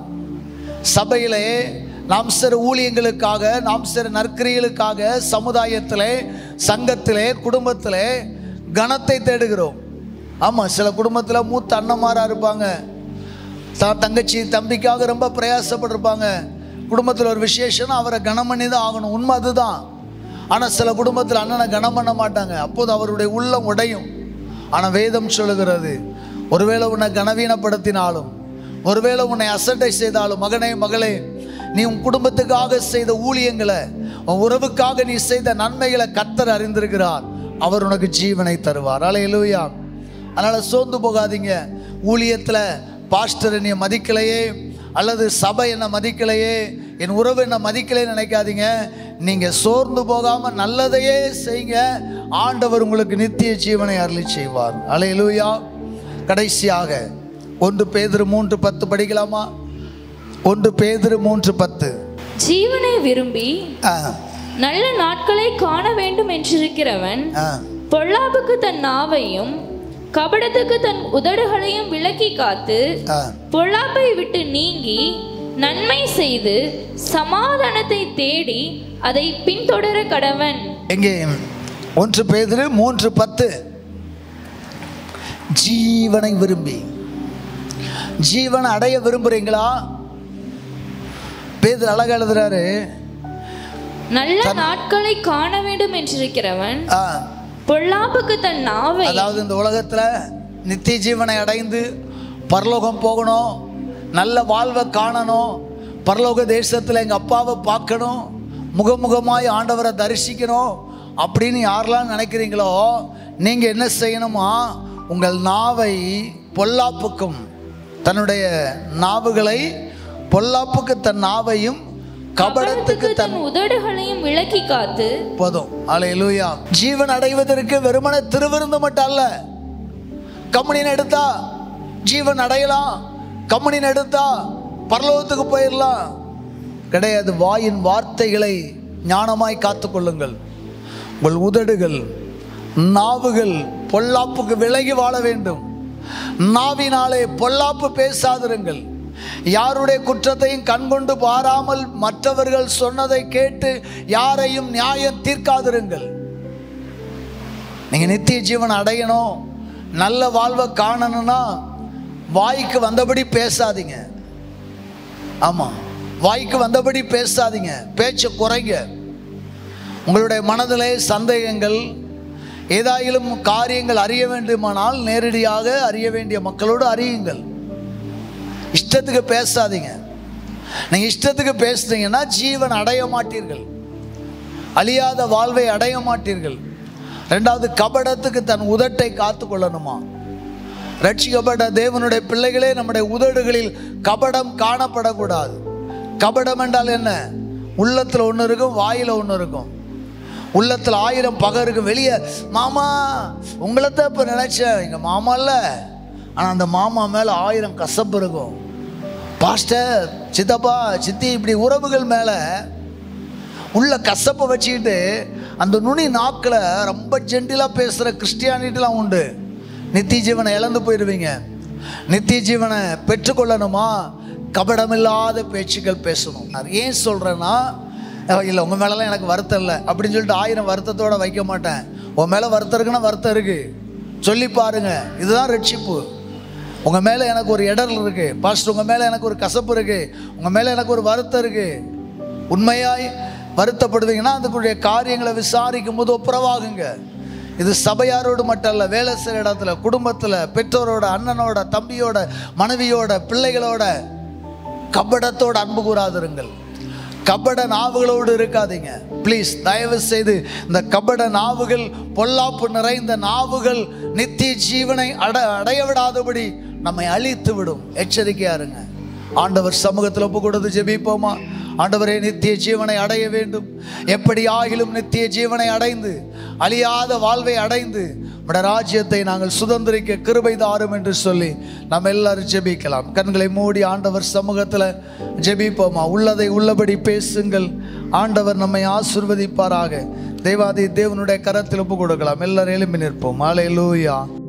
சபையிலே நாம் சில ஊழியங்களுக்காக, நாம் சில நற்கிரியைகளுக்காக, சமுதாயத்திலே, சங்கத்திலே, குடும்பத்திலே கனத்தை தேடுகிறோம். ஆமாம், சில குடும்பத்தில் மூத்த அண்ணன்மாராக இருப்பாங்க, த தங்கச்சி தம்பிக்காக ரொம்ப பிரயாசப்பட்டிருப்பாங்க. குடும்பத்தில் ஒரு விசேஷம்னா அவரை கனம் பண்ணி தான் ஆகணும், உண்மை அதுதான். ஆனால் சில குடும்பத்தில் அண்ணனை கனம் பண்ண மாட்டாங்க, அப்போது அவருடைய உள்ளம் உடையும். ஆனால் வேதம் சொல்லுகிறது, ஒருவேளை உன்னை கனவீனப்படுத்தினாலும், ஒருவேளை உன்னை அசட்டை செய்தாலும், மகனே மகளே, நீ உன் குடும்பத்துக்காக செய்த ஊழியங்களை, உன் உறவுக்காக நீ செய்த நன்மைகளை கர்த்தர் அறிந்திருக்கிறார். அவர் உனக்கு ஜீவனை தருவார். அல்லேலூயா. அதனால் சோர்ந்து போகாதீங்க. ஊழியத்தில் பாஸ்டர் என்னை மதிக்கலையே, அல்லது சபை என்ன மதிக்கலையே, என் உறவு என்ன மதிக்கலையே நினைக்காதீங்க. நீங்கள் சோர்ந்து போகாமல் நல்லதையே செய்யுங்க. ஆண்டவர் உங்களுக்கு நித்திய ஜீவனை அருளி செய்வார். அல்லேலூயா. கடைசியாக ஒன்று பேதுரு மூன்று பத்து படிக்கலாமா? ஒன்று பேதுரு மூன்று பத்து. ஜீவனை விரும்பி நல்ல நாட்களை காண வேண்டும் என்றிருக்கிறவன் பொல்லாப்புக்கு தன் நாவையும் கபடத்துக்கு தன் உதடுகளையும் விலக்கி காத்து பொல்லாப்பை விட்டு நீங்கி நன்மை செய்து சமாதானத்தை தேடி அதை பின்தொடர கடவன். எங்கே? ஒன்று பேதுரு மூன்று பத்து. ஜீவனை விரும்பி, ஜீவனை அடைய விரும்புறீங்களா? பேதுரு அழகா எழுதுறாரு, நல்ல நாட்களை காண வேண்டும் என்றிருக்கிறவன் பொல்லாப்புக்கு தன் நாவை, அதாவது இந்த உலகத்துல நித்திய ஜீவனை அடைந்து பரலோகம் போகணும், நல்ல வாழ்வை காணணும், பரலோக தேசத்தில் எங்கள் அப்பாவை பார்க்கணும், முகமுகமாய் ஆண்டவரை தரிசிக்கணும் அப்படின்னு யாரெல்லாம் நினைக்கிறீங்களோ, நீங்கள் என்ன செய்யணுமா? உங்கள் நாவை பொல்லாப்புக்கும், தன்னுடைய நாவுகளை பொல்லாப்புக்கு தன் நாவையும் கபடத்துக்கு தன் உதடுகளையும் விலக்கி காத்து போதும். அல்லேலூயா. ஜீவன் அடைவதற்கு வெறுமனே திருவிருந்து மட்டும் அல்ல. கம்முனின் எடுத்தா ஜீவன் அடையலாம், கம்முனின் எடுத்தா பரலோகத்துக்கு போயிடலாம் கிடையாது. வாயின் வார்த்தைகளை ஞானமாய் காத்துக்கொள்ளுங்கள். உங்கள் உதடுகள், நாவுகள் பொல்லாப்புக்கு விலகி வாழ வேண்டும். நாவினாலே பொல்லாப்பு பேசாதிருங்கள். யாருடைய குற்றத்தையும் கண்கொண்டு பாராமல் மற்றவர்கள் சொன்னதை கேட்டு யாரையும் நியாயம் தீர்க்காதிருங்கள். நீங்க நித்திய ஜீவன் அடையணும், நல்ல வாழ்வை காணணும்னா வாய்க்கு வந்தபடி பேசாதீங்க. ஆமா, வாய்க்கு வந்தபடி பேசாதீங்க, பேச்சை குறைங்க. உங்களுடைய மனதிலே சந்தேகங்கள், ஏதாயிலும் காரியங்கள் அறிய வேண்டுமானால் நேரடியாக அறிய வேண்டிய மக்களோடு அறியுங்கள். இஷ்டத்துக்கு பேசாதீங்க. நீங்கள் இஷ்டத்துக்கு பேசுறீங்கன்னா ஜீவன் அடைய மாட்டீர்கள், அழியாத வாழ்வை அடைய மாட்டீர்கள். ரெண்டாவது, கபடத்துக்கு தன் உதட்டை காத்து கொள்ளணுமா? ரட்சிக்கப்பட்ட தேவனுடைய பிள்ளைகளே, நம்முடைய உதடுகளில் கபடம் காணப்படக்கூடாது. கபடம் என்றால் என்ன? உள்ளத்தில் ஒன்று இருக்கும், வாயில் ஒன்று இருக்கும். உள்ளத்தில் ஆயிரம் பகை இருக்கும். வெளியே மாமா உங்களைத்தான் இப்போ நினைச்சேன், எங்கள் மாமா இல்லை, ஆனால் அந்த மாமா மேலே ஆயிரம் கசப்பு இருக்கும். பாஸ்டர், சித்தப்பா, சித்தி, இப்படி உறவுகள் மேலே உள்ள கசப்பை வச்சுக்கிட்டு அந்த நுனி நாக்கில் ரொம்ப ஜென்டிலாக பேசுகிற கிறிஸ்டியானிட்டிலாம் உண்டு. நித்திய ஜீவனை இழந்து போயிடுவீங்க. நித்திய ஜீவனை பெற்றுக்கொள்ளணுமா? கபடமில்லாத பேச்சுக்கள் பேசணும். அது ஏன் சொல்கிறேன்னா, இல்லை உங்கள் மேலெலாம் எனக்கு வருத்தம் இல்லை அப்படின்னு சொல்லிட்டு ஆயிரம் வருத்தத்தோடு வைக்க மாட்டேன். உன் மேலே வருத்தம் இருக்குன்னா வருத்தம் இருக்குது, சொல்லி பாருங்க. இதுதான் ரட்சிப்பு. உங்கள் மேலே எனக்கு ஒரு இடர் இருக்குது பாஸ்டர், உங்கள் மேலே எனக்கு ஒரு கசப்பு இருக்குது, உங்கள் மேலே எனக்கு ஒரு வருத்தம் இருக்குது, உண்மையாய் வருத்தப்படுவீங்கன்னா அதுக்குரிய காரியங்களை விசாரிக்கும் போது ஒப்புரவாகுங்க. இது சபையாரோடு மட்டும் இல்லை, வேலை செய்கிற இடத்துல, குடும்பத்தில், பெற்றோரோட, அண்ணனோட, தம்பியோட, மனைவியோட, பிள்ளைகளோட கபடத்தோடு அன்பு கூறாதிருங்கள். கபட நாவுகளோடு இருக்காதீங்க ப்ளீஸ். தயவு செய்து இந்த கபட நாவுகள், பொல்லாப்பு நிறைந்த நாவுகள் நித்திய ஜீவனை அட அடைய விடாதபடி நம்மை அழித்து விடும். எச்சரிக்கையா இருங்க. ஆண்டவர் சமூகத்தில் ஒப்பு கொடுத்து ஜெபிப்போமா? ஆண்டவரே, நித்திய ஜீவனை அடைய வேண்டும். எப்படி ஆகிலும் நித்திய ஜீவனை அடைந்து அழியாத வாழ்வை அடைந்து உம்முடைய ராஜ்யத்தை நாங்கள் சுதந்திரிக்க கிருபை தாரும் என்று சொல்லி நம்ம எல்லாரும் ஜெபிக்கலாம். கண்களை மூடி ஆண்டவர் சமூகத்தில் ஜெபிப்போமா? உள்ளதை உள்ளபடி பேசுங்கள். ஆண்டவர் நம்மை ஆசீர்வதிப்பாராக. தேவாதி தேவனுடைய கரத்தில் ஒப்பு கொடுக்கலாம். எல்லாரும் எழும்பி நிற்போம். அல்லேலூயா.